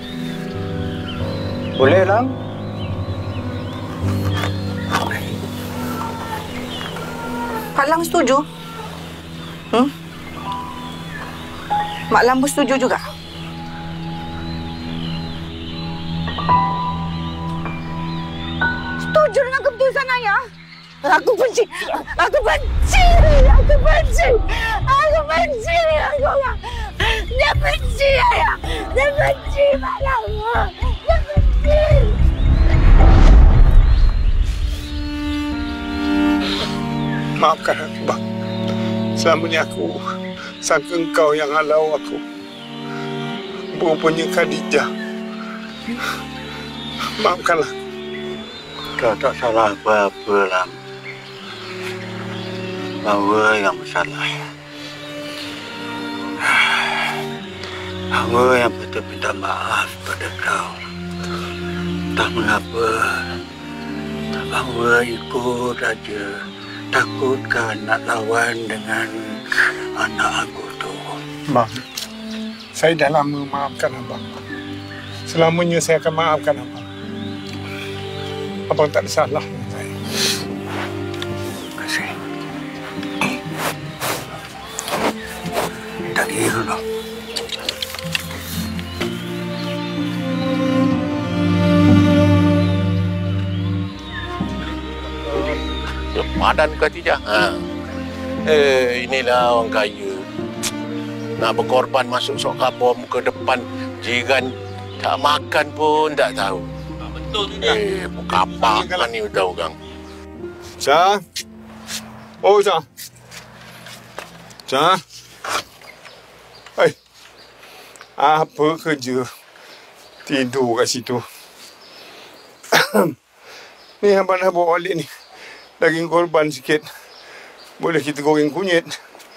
Boleh lang? Pak Lang setuju? Hmm? Mak Lambu setuju juga? Setuju dengan keputusan ayah? Aku benci. Aku benci. Aku benci. Aku benci dengan korang. Dia benci ayah. Dia benci Mak Lambu. Dia benci. Maafkan aku, bang. Selama ni aku sangka engkau yang halau aku. Rupanya Khadijah. Maafkanlah. Kau tak salah apa-apa, Lam. Bahawa yang bersalah. Bahawa yang patut minta maaf pada kau. Tak mengapa. Bahawa ikut aja. Takutkan nak lawan dengan anak aku tu. Bang, saya dah lama maafkan abang. Selamanya saya akan maafkan abang. Abang tak ada salah dengan saya. Terima kasih. Tak kira dah. Padan ke tidak? Ha. Eh, inilah orang kaya. Nak berkorban masuk sok kapur muka depan jiran tak makan pun tak tahu. Ha, betul tu dah. Eh, buka apa kan ni tahu orang. Syah. Oh, Syah. Syah. Hai. Apa kerja? Tidur kat situ. Ni abang dah bawa balik ni. Daging korban sikit. Boleh kita goreng kunyit.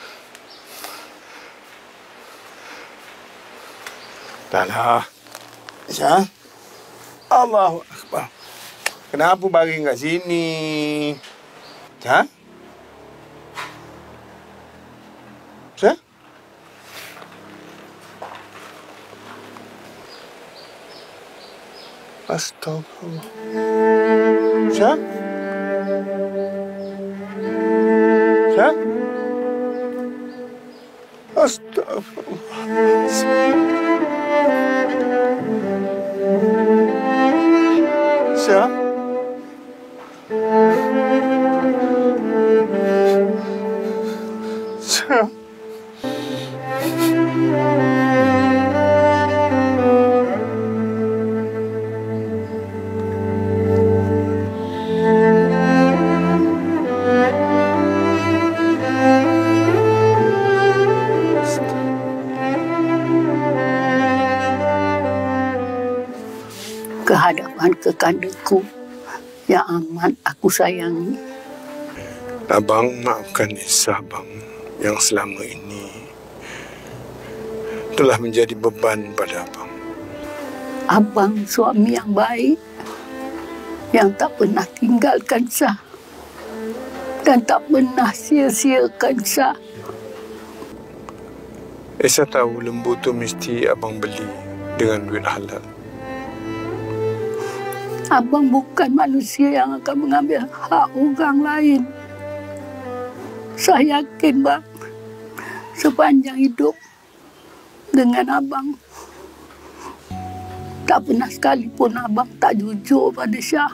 Taklah. Syah. Allahu Akbar. Kenapa baring kat sini? Syah? Syah? Astagfirullah. Syah? Syah? Astagfirullah. Syah. Syah. Kehadapan kekandaku yang amat aku sayangi. Abang maafkan Isa abang yang selama ini telah menjadi beban pada abang. Abang suami yang baik yang tak pernah tinggalkan Sah dan tak pernah sia-siakan Sah. Isa tahu lembu tu mesti abang beli dengan duit halal. Abang bukan manusia yang akan mengambil hak orang lain. Saya yakin, bang, sepanjang hidup dengan abang, tak pernah sekalipun abang tak jujur pada Syah.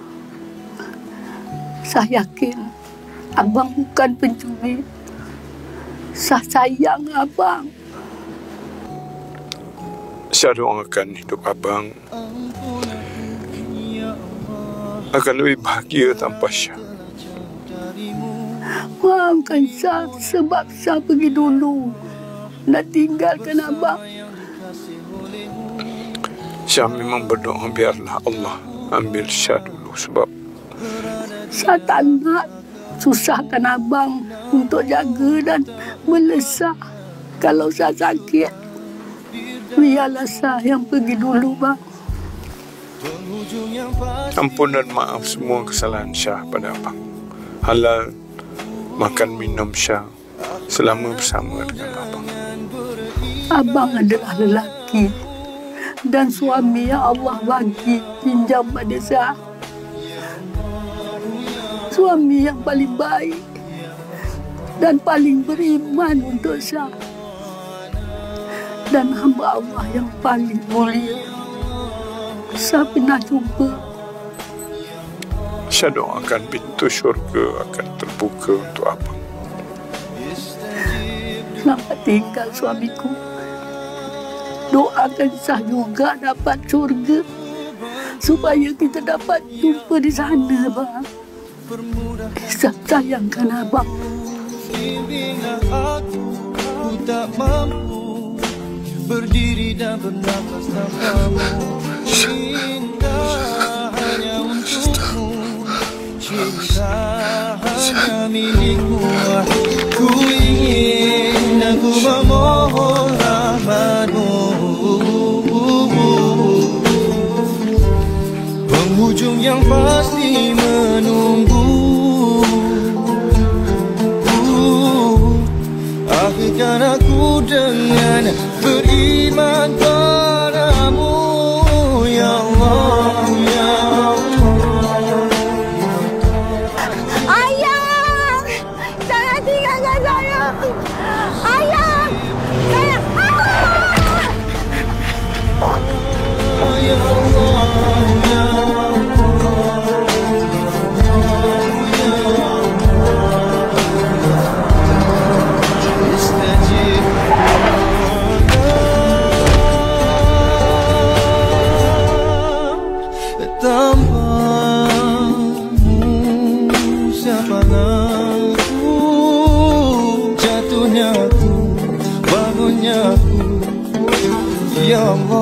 Saya yakin abang bukan pencuri. Saya sayang abang. Saya doakan hidup abang akan lebih bahagia tanpa Syah. Maafkan Syah sebab Syah pergi dulu nak tinggalkan abang. Syah memang berdoa biarlah Allah ambil Syah dulu sebab Syah tak nak susahkan abang untuk jaga dan melesah. Kalau Syah sakit, biarlah Syah yang pergi dulu, bang. Ampun dan maaf semua kesalahan Syah pada abang. Halal makan minum Syah selama bersama dengan abang. Abang adalah lelaki dan suami yang Allah bagi pinjam pada Syah. Suami yang paling baik dan paling beriman untuk Syah. Dan hamba Allah yang paling mulia. Saya pernah jumpa. Saya doakan pintu syurga akan terbuka untuk abang. Selamat tinggal suamiku. Doakan Syah juga dapat syurga supaya kita dapat jumpa di sana, bang. Saya sayangkan abang. Aku tak mampu berdiri dan bernafas tanpamu. Cinta hanya untukmu, cinta hanya milikmu. Ku ingin dan ku memohon rahmatmu. Penghujung yang pasti menunggu. Akhirkan aku dengan beriman padamu, ya Allah, ya Allah. Ayang! Jangan tinggalkan saya! Ayang! Sayang! Ah! Ya Allah, ya jatuhnya aku, bangunnya aku, ya Allah.